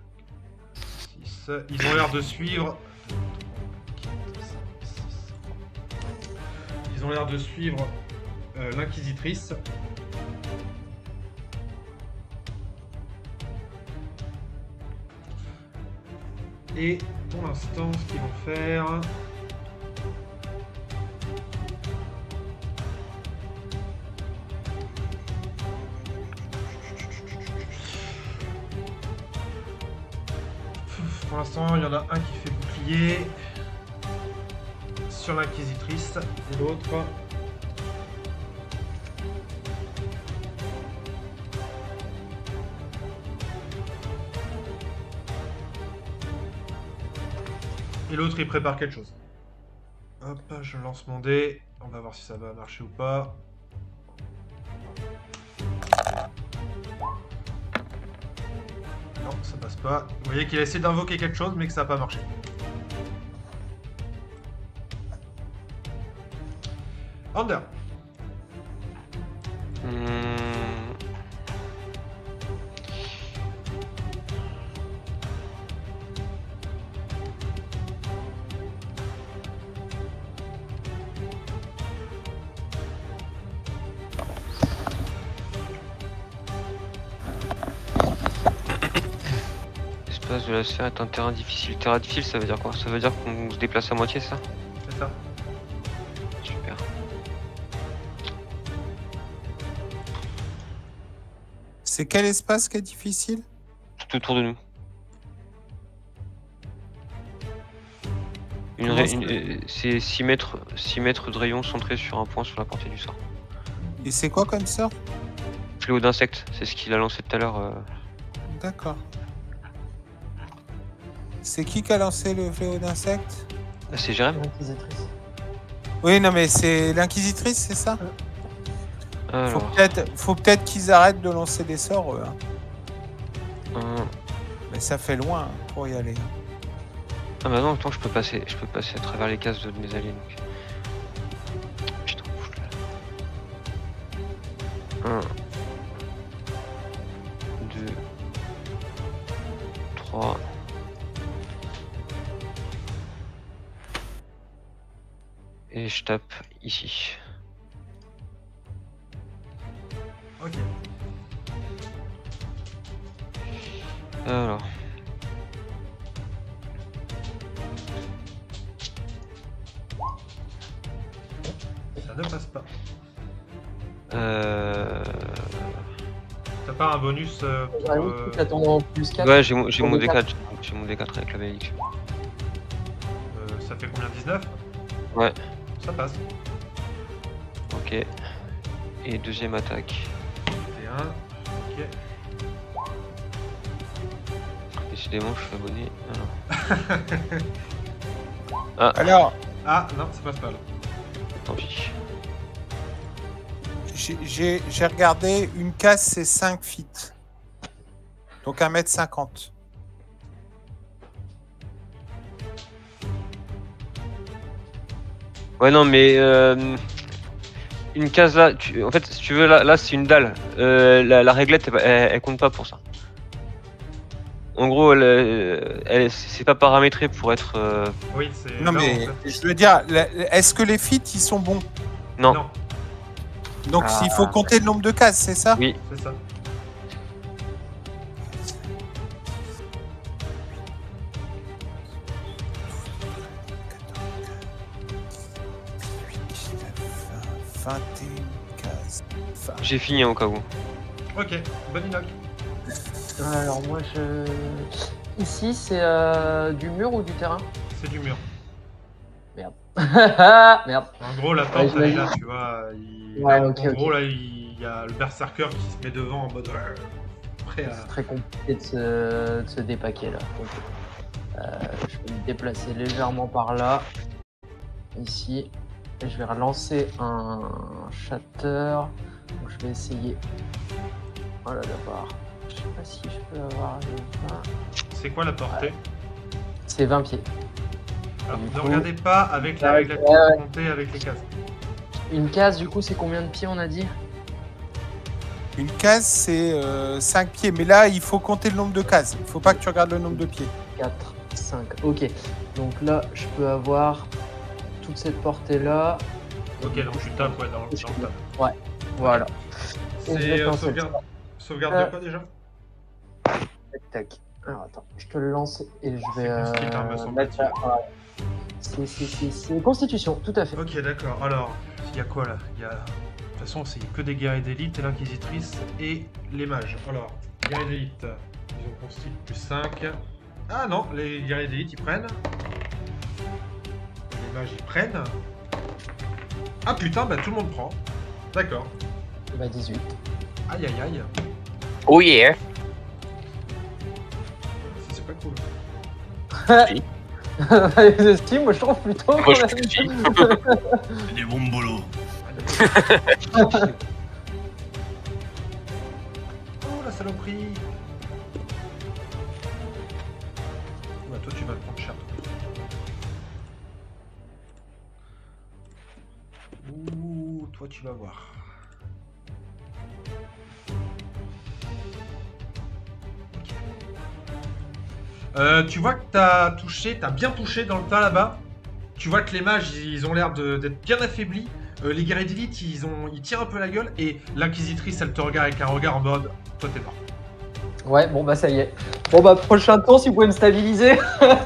S3: 6. Ils ont l'air de suivre. 2, 3, 4, 5, 6. Ils ont l'air de suivre l'inquisitrice. Et pour l'instant, ce qu'ils vont faire... Pour l'instant, il y en a un qui fait bouclier sur l'inquisitrice et l'autre. Et l'autre, il prépare quelque chose. Hop, je lance mon dé. On va voir si ça va marcher ou pas. Non, ça passe pas. Vous voyez qu'il a essayé d'invoquer quelque chose, mais que ça n'a pas marché. Ander.
S5: L'espace de la sphère est un terrain difficile. Terrain difficile, ça veut dire quoi? Ça veut dire qu'on se déplace à moitié, ça?
S3: C'est ça.
S5: Super.
S1: C'est quel espace qui est difficile?
S5: Tout autour de nous.
S1: Comment
S5: C'est 6 mètres de rayon centré sur un point sur la portée du sort.
S1: Et c'est quoi comme sort?
S5: Fléau d'insectes, c'est ce qu'il a lancé tout à l'heure.
S1: D'accord. C'est qui a lancé le fléau d'insectes?
S5: Ah, c'est Jérém.
S4: L'inquisitrice.
S1: Oui, non, mais c'est l'inquisitrice, c'est ça?
S5: Alors,
S1: Faut peut-être qu'ils arrêtent de lancer des sorts, eux, hein.
S5: un-
S1: Mais ça fait loin hein, pour y aller.
S5: Ah bah non, attends, je peux passer à travers les cases de mes alliés. Donc. Putain, bouge-le là. 1, 2, 3. Et je tape ici.
S3: Ok.
S5: Alors.
S3: Ça ne passe pas.
S5: Euh...
S3: T'as pas un bonus pour...
S4: Ah oui, t'as ton plus 4.
S5: Ouais, j'ai mon D4. J'ai mon D4 avec la malédiction.
S3: ça fait combien? 19?
S5: Ouais.
S3: Ça passe.
S5: Ok. Et deuxième attaque.
S3: T1. Ok.
S5: Décidément, je suis abonné.
S1: Alors,
S3: Ah, non, ça passe pas là.
S5: Tant pis.
S1: j'ai regardé, une case, c'est 5 feet. Donc 1m50.
S5: Ouais, non, mais une case là, en fait, si tu veux, là c'est une dalle. La réglette, elle compte pas pour ça. En gros, c'est pas paramétré pour être.
S3: Oui, c'est...
S1: Non,
S3: là,
S1: mais
S3: en fait.
S1: je veux dire, est-ce que les feet, ils sont bons?
S5: Non.
S3: Non,
S1: Donc il faut compter le nombre de cases, c'est ça?
S5: Oui.
S3: c'est ça.
S1: Cases.
S5: J'ai fini au cas où.
S3: Ok, bonne inoc.
S4: Alors moi je... Ici c'est du mur ou du terrain?
S3: C'est du mur.
S4: Merde. Merde.
S3: En gros, la porte, elle est là, tu vois.
S4: Ouais, ok,
S3: en gros,
S4: ok.
S3: là, il y a le berserker qui se met devant en mode... prêt à...
S4: C'est très compliqué de se dépaquer là. Donc, je vais me déplacer légèrement par là. Ici. Et je vais relancer un shatter. Donc je vais essayer. Oh là d'abord. Je sais pas si je peux avoir le 20.
S3: C'est quoi la portée?
S4: C'est 20 pieds.
S3: Alors,
S4: Du
S3: ne
S4: coup-
S3: regardez pas avec la
S4: Ouais,
S3: réglette,
S4: ouais.
S3: comptez avec les cases.
S4: Une case du coup c'est combien de pieds on a dit?
S1: Une case, c'est 5 pieds. Mais là, il faut compter le nombre de cases. Il faut pas que tu regardes le nombre de pieds.
S4: 4, 5. Ok. Donc là je peux avoir toute cette portée là.
S3: Ok, donc tu tapes ouais, dans le table.
S4: Voilà. Et je vais
S3: C'est
S4: lancer
S3: sauvegarde de quoi déjà?
S4: Tac tac. Alors attends, je te le lance et je vais
S3: C'est Consti, hein, me semble-t-il.
S4: mettre la... ouais. C'est Constitution, tout à fait.
S3: Ok, d'accord. Alors, il y a quoi là? Il y a... De toute façon, c'est que des guerriers d'élite et l'inquisitrice et les mages. Alors, guerriers d'élite, ils ont constitué plus 5. Ah non, les guerriers d'élite ils prennent. Les mages ils prennent. Ah putain, bah tout le monde prend. D'accord.
S4: Bah 18.
S3: Aïe aïe aïe.
S2: Oh yeah.
S3: Ça c'est pas cool.
S4: Si, moi je trouve plutôt.
S2: Moi, je trouve aussi.
S6: C'est des bons bolos.
S3: Oh la saloperie. Ouais, toi tu vas le prendre cher. Ouh, toi tu vas voir. Tu vois que t'as bien touché dans le tas là-bas. Tu vois que les mages, ils ont l'air d'être bien affaiblis. Les guerriers d'élite, ils tirent un peu la gueule. Et l'inquisitrice, elle te regarde avec un regard en mode, toi t'es mort.
S4: Ouais, bon bah ça y est. Bon bah prochain tour, si vous pouvez me stabiliser.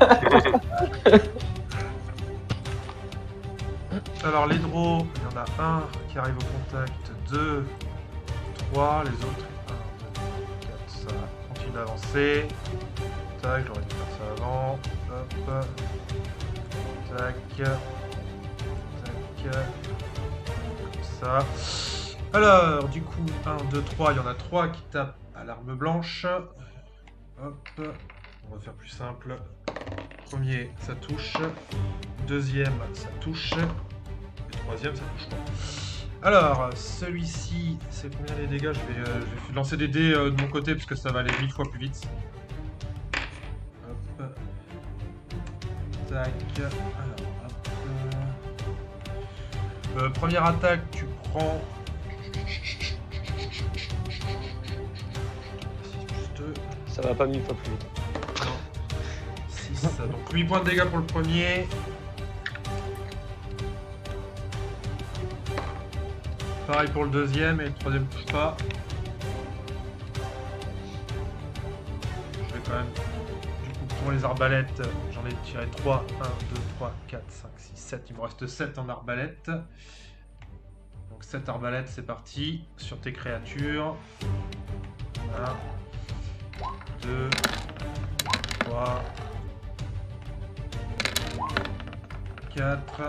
S3: Alors les draws, il y en a un qui arrive au contact, 2, 3, les autres, 1, 2, 4, ça continue d'avancer. Tac, j'aurais dû faire ça avant. Hop. Tac. Tac. Comme ça. Alors, du coup, 1, 2, 3, il y en a 3 qui tapent à l'arme blanche. Hop. On va faire plus simple. Premier, ça touche. Deuxième, ça touche. Et troisième, ça touche pas. Alors, celui-ci, c'est combien les dégâts? Je vais lancer des dés de mon côté parce que ça va aller 1000 fois plus vite. Hop. Tac. Alors, hop. Première attaque, tu prends... 6 plus 2.
S5: Ça va pas 1000 fois plus vite.
S3: 6. Donc 8 points de dégâts pour le premier. Pareil pour le deuxième et le troisième touche pas. Je vais quand même... Du coup pour les arbalètes, j'en ai tiré 3. 1, 2, 3, 4, 5, 6, 7. Il me reste 7 en arbalète. Donc 7 arbalètes, c'est parti. Sur tes créatures. 1, 2, 3, 4,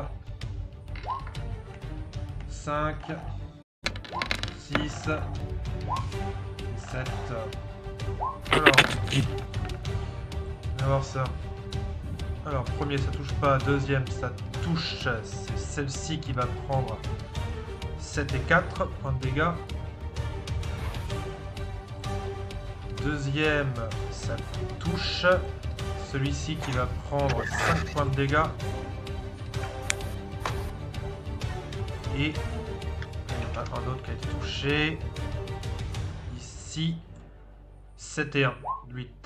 S3: 5, 6, 7. Alors, on va voir ça. Alors, premier, ça touche pas. Deuxième, ça touche. C'est celle-ci qui va prendre 7 et 4 points de dégâts. Deuxième, ça touche. Celui-ci qui va prendre 5 points de dégâts. Et il y en a un autre qui a été touché. Ici, 7 et 1, 8.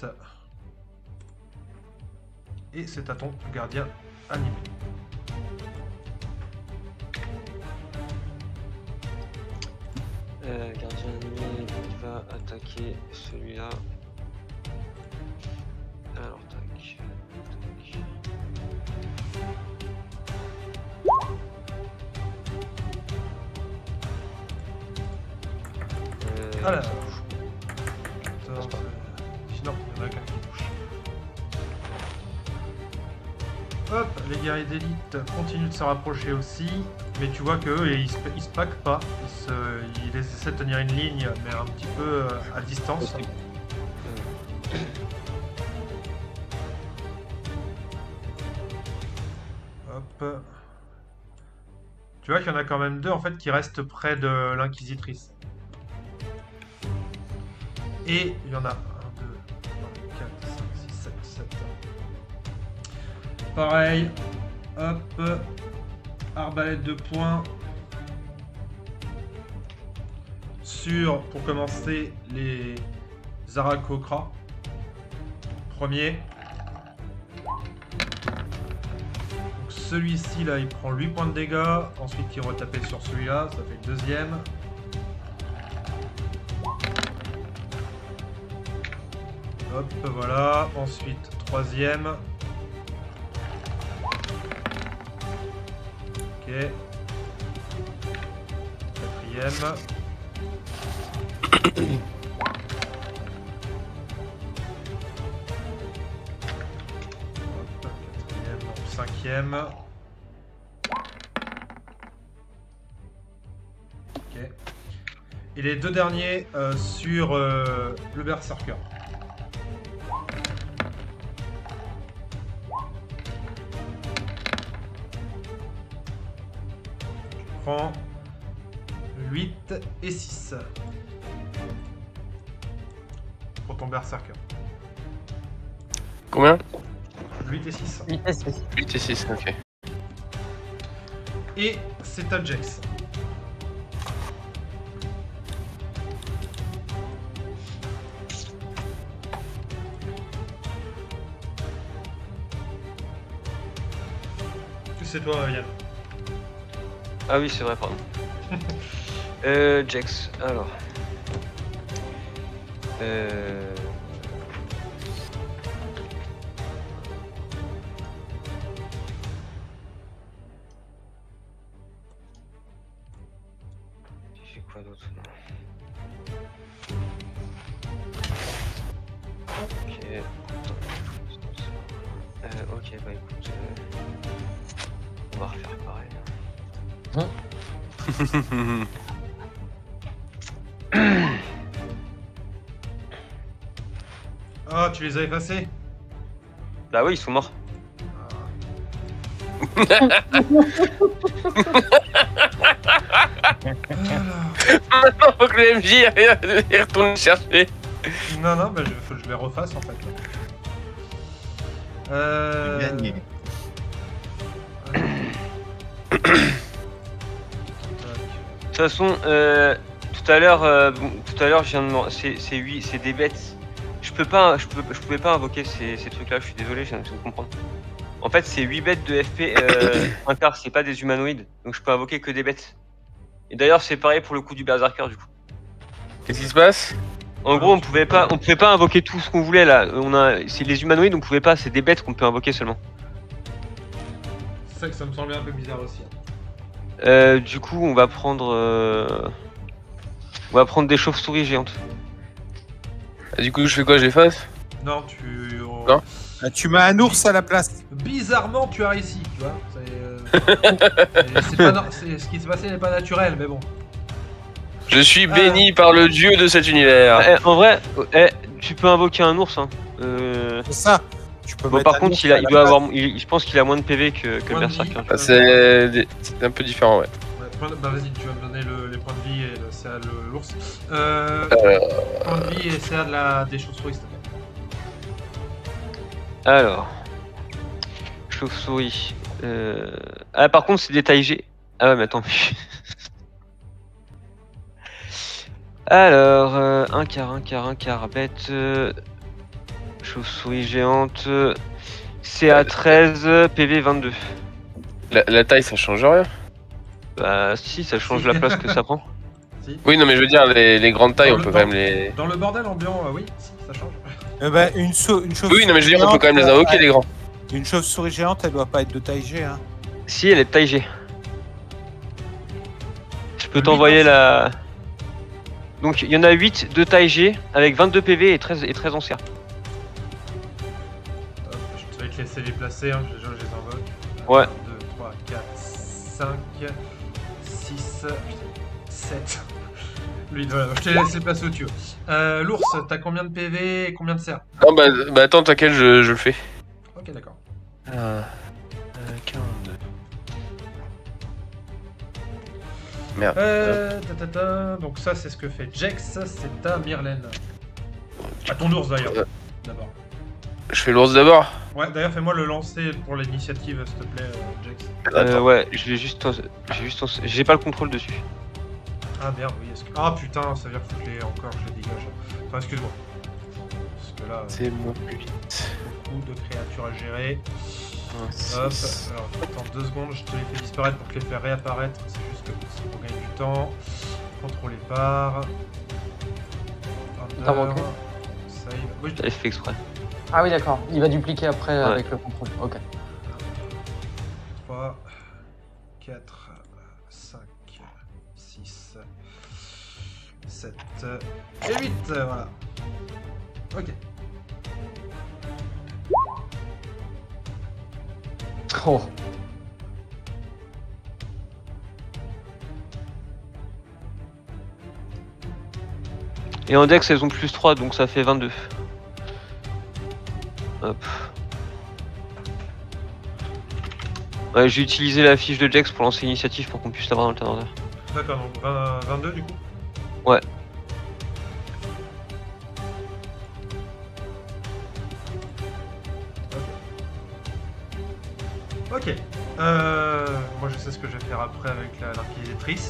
S3: Et c'est à ton gardien animé.
S5: Gardien animé, il va attaquer celui-là. Alors, tac.
S3: Alors, 14, sinon, il y en a qu'un qui touche. Hop, les guerriers d'élite continuent de se rapprocher aussi, mais tu vois qu'eux, ils se packent pas, ils essaient de tenir une ligne, mais un petit peu à distance. Hop. Tu vois qu'il y en a quand même deux en fait qui restent près de l'inquisitrice. Et il y en a 1, 2, 3, 4, 5, 6, 7, 7. Pareil. Hop. Arbalète de poing. Sur, pour commencer, les Zarakokra. Premier. Donc celui-ci là, il prend 8 points de dégâts. Ensuite, il va taper sur celui-là. Ça fait le deuxième. Hop, voilà. Ensuite, troisième. Ok. Quatrième. 5e. Ok. Et les 2 derniers sur le Berserker. Je prends 8 et 6. Pour ton Berserker.
S2: Combien?
S3: 8 et 6.
S4: 8 et 6.
S2: 8 et 6, ok.
S3: Et c'est à Jex. C'est toi, Yann.
S5: Ah oui, c'est vrai, pardon. Jex, alors. J'ai quoi d'autre? Ok. Ok, bah écoute. On va refaire pareil.
S3: Ah, tu les as effacés?
S5: Bah oui, ils sont morts.
S2: Maintenant, faut que le MJ il retourne chercher.
S3: Non, non, bah, faut que je les refasse en fait.
S6: Gagné.
S5: De toute façon, tout à l'heure, je viens de c'est 8, c'est des bêtes. Je pouvais pas invoquer ces trucs-là. Je suis désolé, je viens de comprendre. En fait, c'est 8 bêtes de FP, un quart, c'est pas des humanoïdes, donc je peux invoquer que des bêtes. Et d'ailleurs, c'est pareil pour le coup du Berserker du coup.
S2: Qu'est-ce qui se passe?
S5: En gros, on pouvait pas invoquer tout ce qu'on voulait là. C'est les humanoïdes, on pouvait pas. C'est des bêtes qu'on peut invoquer seulement.
S3: C'est ça que ça me semblait un peu bizarre aussi.
S5: Du coup, on va prendre des chauves-souris géantes.
S2: Ah, du coup, je fais quoi? Je les fasse?
S3: Non,
S2: Non.
S1: Ah, tu mets un ours à la place.
S3: Bizarrement, tu as réussi, tu vois. Ce qui s'est passé n'est pas naturel, mais bon.
S2: Je suis béni par le dieu de cet univers.
S5: En vrai, tu peux invoquer un ours. Hein.
S1: C'est ça. Tu peux
S5: Bon,
S1: mettre
S5: par
S1: un
S5: contre,
S1: ours
S5: il
S1: à la
S5: doit
S1: place.
S5: avoir, je pense qu'il a moins de PV que le
S3: Moins de vie.
S5: Berserker.
S2: Ah, c'est un peu différent, ouais.
S3: Ouais, bah vas-y, tu vas me donner les points de vie et le CA de l'ours. Points de vie et CA des chauves-souris, s'il te plaît.
S5: Alors, chauve-souris. Ah, par contre, c'est des tailles G. Ah ouais, mais attends. Alors, un quart, bête. Chauve-souris géante. CA 13, PV 22.
S2: La taille, ça change rien.
S5: Bah, si, ça change la place que ça prend.
S3: Si.
S2: Oui, non, mais je veux dire, les grandes tailles, on peut quand même les.
S3: Dans le bordel ambiant, oui, si, ça change.
S1: Une chauve-souris
S2: Oui, non, mais je veux dire, on peut quand même les invoquer, les grands.
S1: Une chauve-souris géante, elle doit pas être de taille G. Hein.
S5: Si, elle est de taille G. Je peux
S3: Le
S5: t'envoyer
S3: 8,
S5: la. Donc, il y en a 8 de taille G avec 22 PV et 13 en CA.
S3: Je vais te laisser les placer, hein, je les invoque.
S5: Ouais.
S3: 1, 2, 3, 4, 5, 6, 7. Lui, voilà, je te laisse les placer où tu veux. L'ours, t'as combien de PV et combien de CA?
S2: Non, bah attends, t'inquiète, je le fais.
S3: Ok, d'accord.
S2: 42. Merde.
S3: Donc ça, c'est ce que fait Jex, c'est à Myrlène. À ton ours d'ailleurs, d'abord.
S2: Je fais l'ours d'abord.
S3: Ouais, d'ailleurs, fais-moi le lancer pour l'initiative, s'il te plaît, Jex.
S2: Attends.
S5: Ouais, j'ai pas le contrôle dessus.
S3: Ah merde, oui, est-ce que... Ah putain, ça veut dire que je les dégage. Enfin, excuse-moi. Parce que là,
S2: C'est moi plus vite.
S3: beaucoup de créatures à gérer.
S2: Un,
S3: Hop,
S2: six.
S3: alors attends 2 secondes, je te les fais disparaître pour te les faire réapparaître. C'est juste que c'est pour gagner du temps. Contrôler par.
S4: T'as manqué
S3: Save. Oui,
S5: J'avais fait exprès.
S4: Ah oui, d'accord. Il va dupliquer après avec le contrôle. Ok.
S3: 3, 4, 5, 6, 7 et 8, voilà. Ok.
S4: Oh.
S5: Et en dex, elles ont plus 3, donc ça fait 22. Hop. Ouais, j'ai utilisé la fiche de Dex pour lancer l'initiative pour qu'on puisse l'avoir dans le turn order.
S3: D'accord, donc 22 du coup.
S5: Ouais.
S3: Ok. Moi je sais ce que je vais faire après avec l'inquisitrice.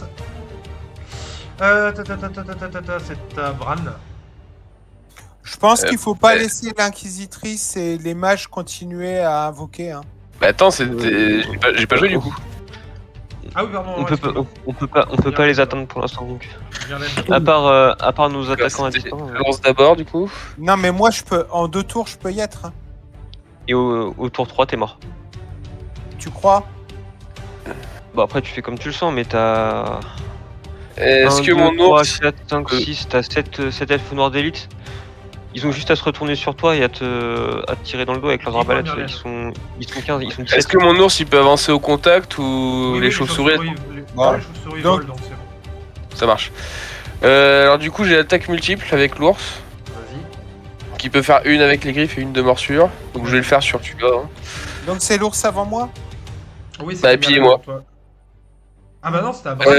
S3: C'est à Bran.
S1: Je pense qu'il faut pas
S2: ouais.
S1: laisser l'inquisitrice et les mages continuer à invoquer. Hein.
S2: Bah attends, j'ai pas joué du coup.
S3: Ah oui, pardon.
S5: On peut pas les atteindre pour l'instant donc.
S3: À
S5: À part nos attaquants à
S2: C'était
S5: distance.
S2: lance d'abord du coup.
S1: Non, mais moi, je peux en 2 tours, je peux y être. Hein.
S5: Et au tour 3, t'es mort.
S1: Tu crois?
S5: Bon, après, tu fais comme tu le sens, mais t'as.
S2: Est-ce
S5: 1,
S2: que
S5: 2,
S2: mon
S5: 3,
S2: ours
S5: 4, 5, 6, t'as 7 elfes noirs d'élite. Ils ont juste à se retourner sur toi et à te tirer dans le dos avec leurs arbalètes. Ils sont 15, ils sont 17.
S2: Est-ce que mon ours il peut avancer au contact ou les chauves-souris
S3: Les
S1: Ouais.
S3: chauves-souris
S1: Donc-
S3: volent, donc c'est bon.
S2: Ça marche. Alors du coup j'ai l'attaque multiple avec l'ours
S3: Vas-y.
S2: qui peut faire une avec les griffes et une de morsure. Donc je vais le faire sur celui-là. Hein.
S1: Donc c'est l'ours avant moi?
S3: Oui, c'est
S2: Bah, et puis moi.
S3: toi. Ah bah non, c'était à Bran.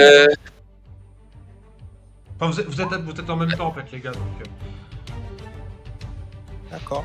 S3: Enfin, vous êtes en même temps en fait les gars, donc...
S1: D'accord.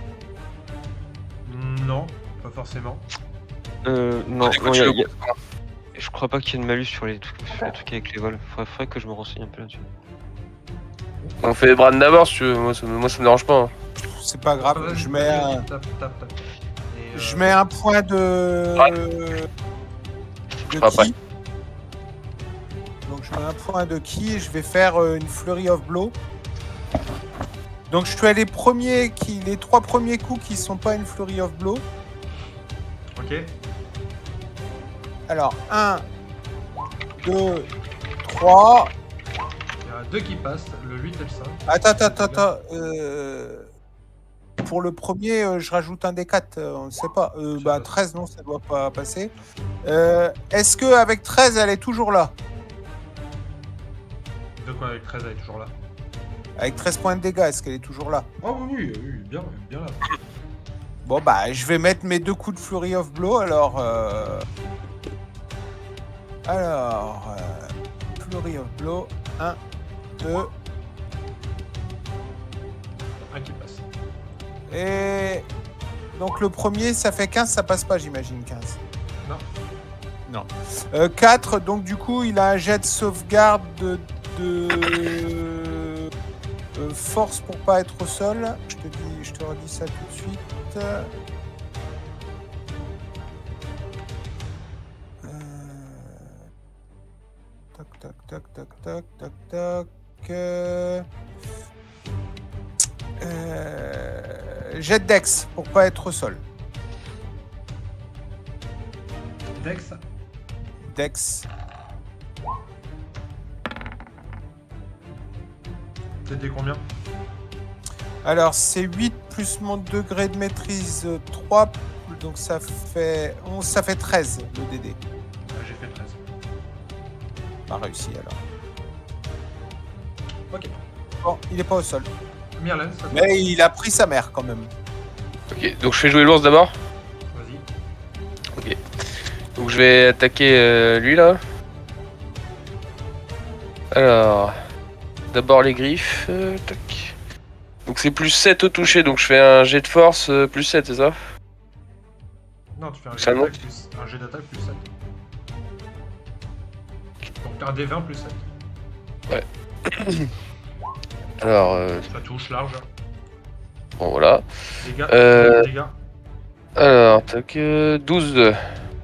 S3: Non, pas forcément.
S5: Non,
S2: Écoute,
S5: non,
S2: je le-
S5: je crois pas qu'il y ait de malus sur les trucs avec les vols. Faudrait que je me renseigne un peu là-dessus.
S2: On fait Bran d'abord si tu veux. Moi ça me dérange pas. Hein.
S1: C'est pas grave.
S3: Vas-y,
S1: Je mets
S3: vas-y,
S1: un,
S3: tape. Et,
S1: je mets un point de
S2: ferai après.
S1: ki. Donc je mets un point de ki et je vais faire une flurry of blow. Donc je fais les 3 premiers coups qui sont pas une flurry of blow.
S3: Ok.
S1: Alors 1, 2, 3.
S3: Il y en a 2 qui passent, le 8 et le 5.
S1: Attends. Pour le premier, je rajoute un des 4, on ne sait pas. Bah 13, non, ça doit pas passer. Est-ce que avec 13, elle est toujours là?
S3: De quoi avec 13 elle est toujours là?
S1: Avec 13 points de dégâts, est-ce qu'elle est toujours là?
S3: Oh oui, bien là.
S1: Bon bah, je vais mettre mes 2 coups de Flurry of Blow, alors... Flurry of Blow, 1, 2...
S3: Un qui passe.
S1: Et... Donc le premier, ça fait 15, ça passe pas, j'imagine, 15.
S3: Non.
S1: 4, donc du coup, il a un jet de sauvegarde de force pour pas être au sol. Je te redis ça tout de suite. Tac. Jet de Dex pour pas être au sol.
S3: Dex.
S1: Dex.
S3: C'était combien?
S1: Alors c'est 8 plus mon degré de maîtrise 3, donc ça fait 11, ça fait 13 le DD.
S3: Ah, j'ai fait 13.
S1: Pas réussi alors.
S3: Ok.
S1: Bon, il est pas au sol.
S3: Myrlen, ça te
S1: Mais il a pris sa mère quand même.
S2: Ok, donc je fais jouer l'ours d'abord.
S3: Vas-y.
S2: Donc je vais attaquer lui là. Alors, d'abord les griffes. Tac. Donc c'est plus 7 au toucher, donc je fais un jet de force plus 7, c'est ça?
S3: Non, tu fais un
S2: Ça
S3: jet
S2: non.
S3: d'attaque plus 7. Donc t'as un D20 plus 7.
S2: Alors,
S3: Ça touche large.
S2: bon voilà.
S3: Dégâts. Dégâts.
S2: Alors, tac, 12.
S3: 12 de dégâts.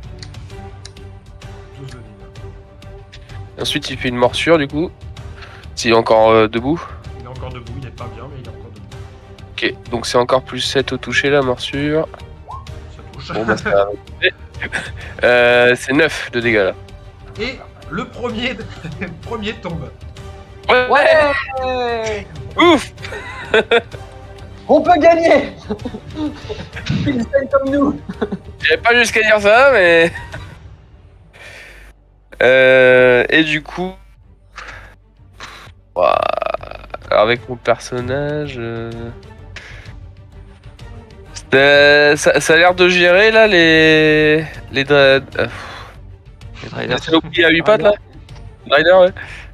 S2: Ensuite il fait une morsure du coup. S'il est encore debout.
S3: Il est encore debout, il est pas bien, mais il est encore debout.
S2: Ok, donc c'est encore plus 7 au toucher la morsure.
S3: Ça touche.
S2: Bon bah ça va. C'est 9 de dégâts là.
S3: Et le premier, premier tombe.
S2: Ouais,
S4: Ouais.
S2: Ouf.
S4: On peut gagner. Il essaye comme nous.
S2: J'avais pas jusqu'à dire ça, mais. Et du coup. Ouah. Alors, avec mon personnage. Ça a l'air de gérer là les. Les
S5: Les Driders.
S2: C'est oublié à 8 pattes là Drider, ouais.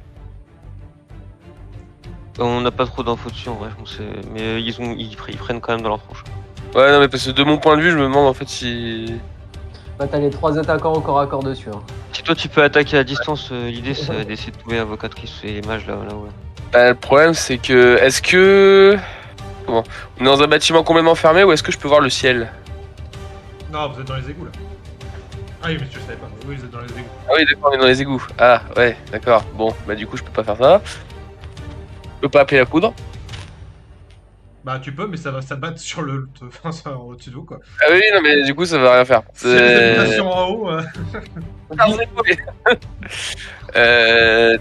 S5: On n'a pas trop d'infos dessus en vrai, je pense, mais ils prennent quand même dans leur tronche.
S2: Ouais, non, mais parce que de mon point de vue, je me demande en fait si.
S4: Bah, t'as les 3 attaquants au corps à corps dessus. Hein.
S5: Si toi tu peux attaquer à distance, l'idée c'est d'essayer de trouver Invocatrice et Mage là où.
S2: Bah, le problème, c'est que. Est-ce que. Comment on est dans un bâtiment complètement fermé ou est-ce que je peux voir le ciel?
S3: Non, vous êtes dans les égouts là. Ah oui, mais tu le savais pas. Oui, vous êtes dans les égouts.
S2: Ah oui, d'accord, on est dans les égouts. Ah, ouais, d'accord. Bon, bah, du coup, je peux pas faire ça. Je peux pas appeler la poudre.
S3: Bah, tu peux, mais ça va s'abattre sur le. Enfin, au-dessus de vous quoi.
S2: Ah oui, non, mais du coup, ça va rien faire.
S3: Si les habitations en haut.
S2: Ah, c'est cool. Euh...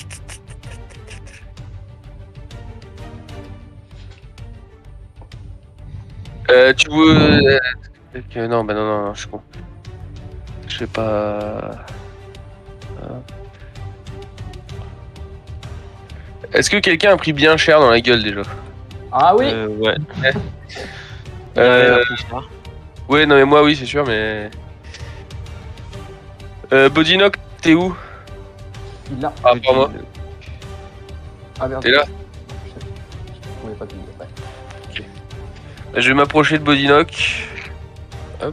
S2: Tu veux... Non, bah non, je suis con. Je sais pas... Est-ce que quelqu'un a pris bien cher dans la gueule déjà?
S4: Ah oui.
S5: Ouais.
S2: Euh... Ouais, non mais moi oui, c'est sûr, mais... Bodynock, t'es où?
S4: Il l'a.
S2: Ah, pour moi.
S4: Ah merde.
S2: T'es là?
S4: Je pouvais pas te dire. Ouais.
S2: Je vais m'approcher de Bodynock. Hop.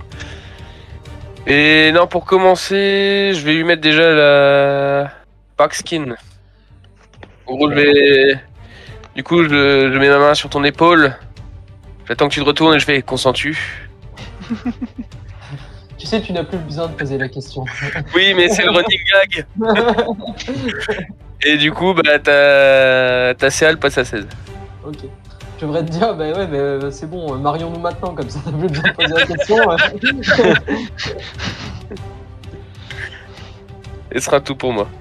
S2: Et non, pour commencer, je vais lui mettre déjà la Pack Skin. En gros, je vais... Du coup, je mets ma main sur ton épaule. J'attends que tu te retournes et je fais consens-tu?
S4: Tu sais, tu n'as plus besoin de poser la question.
S2: Oui, mais c'est le running gag. Et du coup, bah, ta CA passe à 16.
S4: Ok. Je devrais te dire, bah ouais, mais c'est bon, marions-nous maintenant, comme ça t'as plus besoin de poser la question.
S2: Et ce sera tout pour moi.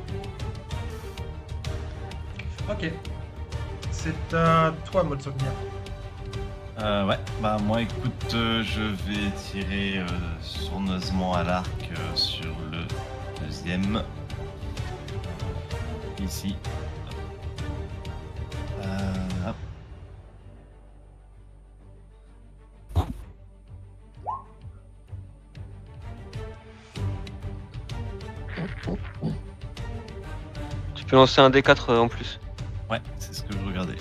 S3: Ok. C'est à toi, mode souvenir.
S6: Ouais, bah moi écoute, je vais tirer sournoisement à l'arc sur le deuxième. Ici. Hop.
S5: Tu peux lancer un D4 en plus.
S6: Ouais, c'est ce que je regardais.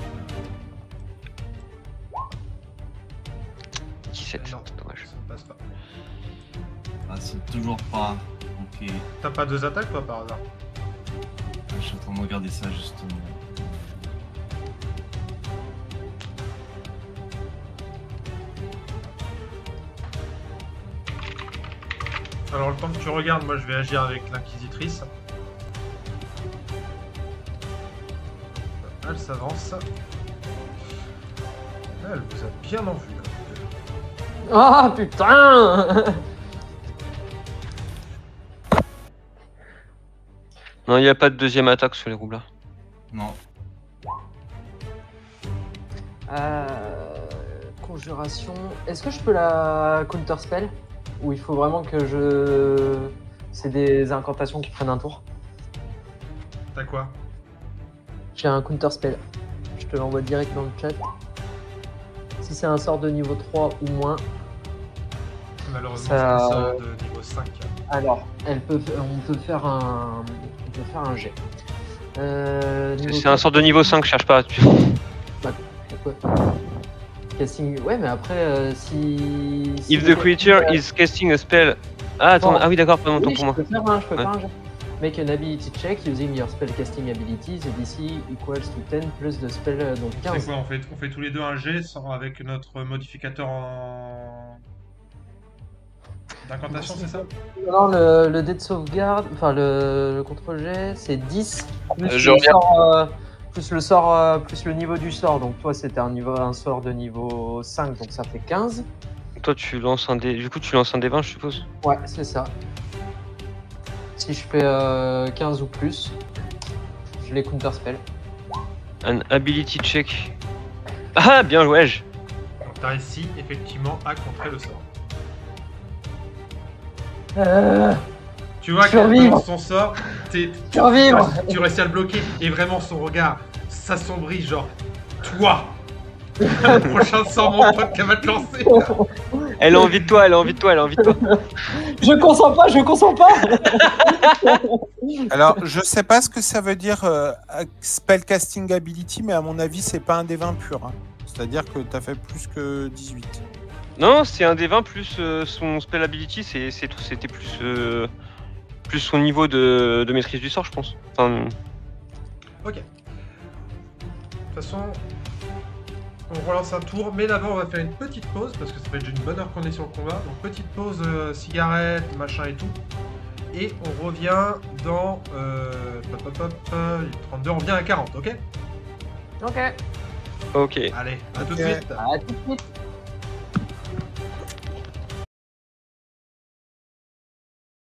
S5: 17,
S3: Non,
S5: dommage.
S3: ça ne passe pas.
S6: Ah, c'est toujours pas. Ok,
S3: T'as pas 2 attaques, toi, par hasard?
S6: je suis en train de regarder ça justement.
S3: Alors, le temps que tu regardes, moi, je vais agir avec l'inquisitrice. Elle s'avance. Elle vous a bien en vue. Là.
S4: Ah putain.
S5: Non, il n'y a pas de deuxième attaque sur les roubles là.
S6: Non.
S4: Conjuration. Est-ce que je peux la counter spell? Ou il faut vraiment que je. C'est des incantations qui prennent un tour?
S3: T'as quoi?
S4: J'ai un counter spell. Je te l'envoie direct dans le chat. Si c'est un sort de niveau 3 ou moins,
S3: Malheureusement,
S4: Ça-
S3: c'est un sort de niveau 5.
S4: alors on peut faire un jet. Niveau
S5: C'est un sort de niveau 5, cherche pas.
S4: Quoi Casting. Ouais, mais après, si
S5: If the creature is casting a spell. Ah, attends,
S4: Bon.
S5: ah oui, d'accord, pas mon temps
S4: Oui,
S5: pour
S4: je
S5: moi.
S4: peux faire un, jet. Make an ability check using your spellcasting abilities. The DC equals to 10 plus the spell, donc
S3: C'est
S4: 15.
S3: quoi? On fait tous les deux un jet avec notre modificateur en. D'incantation, c'est ça?
S4: Non, le dé de sauvegarde, enfin le contrôle-jet, c'est 10 plus,
S2: Je
S4: le
S2: reviens.
S4: sort, plus le sort, plus le niveau du sort. Donc toi, c'était un sort de niveau 5, donc ça fait 15.
S5: Toi, tu lances un dé. Du coup, tu lances un D20, je suppose.
S4: Ouais, c'est ça. Si je fais 15 ou plus, je les counterspell.
S5: Un ability check. Ah, bien joué.
S3: T'as réussi effectivement à contrer le sort. Tu vois que
S4: Survivre.
S3: dans son sort,
S4: Survivre.
S3: tu réussis à le bloquer et vraiment son regard s'assombrit, genre toi. Le prochain sort, mon pote, qu'elle va te lancer.
S5: Elle a envie de toi, elle a envie de toi, elle a envie de toi.
S4: Je consens pas, je consens pas.
S1: Alors, je sais pas ce que ça veut dire spellcasting ability, mais à mon avis, c'est pas un des 20 pur. Hein. C'est-à-dire que t'as fait plus que 18.
S5: Non, c'est un des 20 plus son spell ability, c'était plus son niveau de maîtrise du sort, je pense. Enfin,
S3: Ok. De toute façon, on relance un tour, mais d'abord on va faire une petite pause parce que ça fait déjà une bonne heure qu'on est sur le combat. Donc petite pause, cigarette, machin et tout. Et on revient dans 32, on revient à 40, ok?
S4: Ok.
S5: ok.
S3: Allez, à tout de
S1: Ok.
S3: suite.
S4: À tout de suite.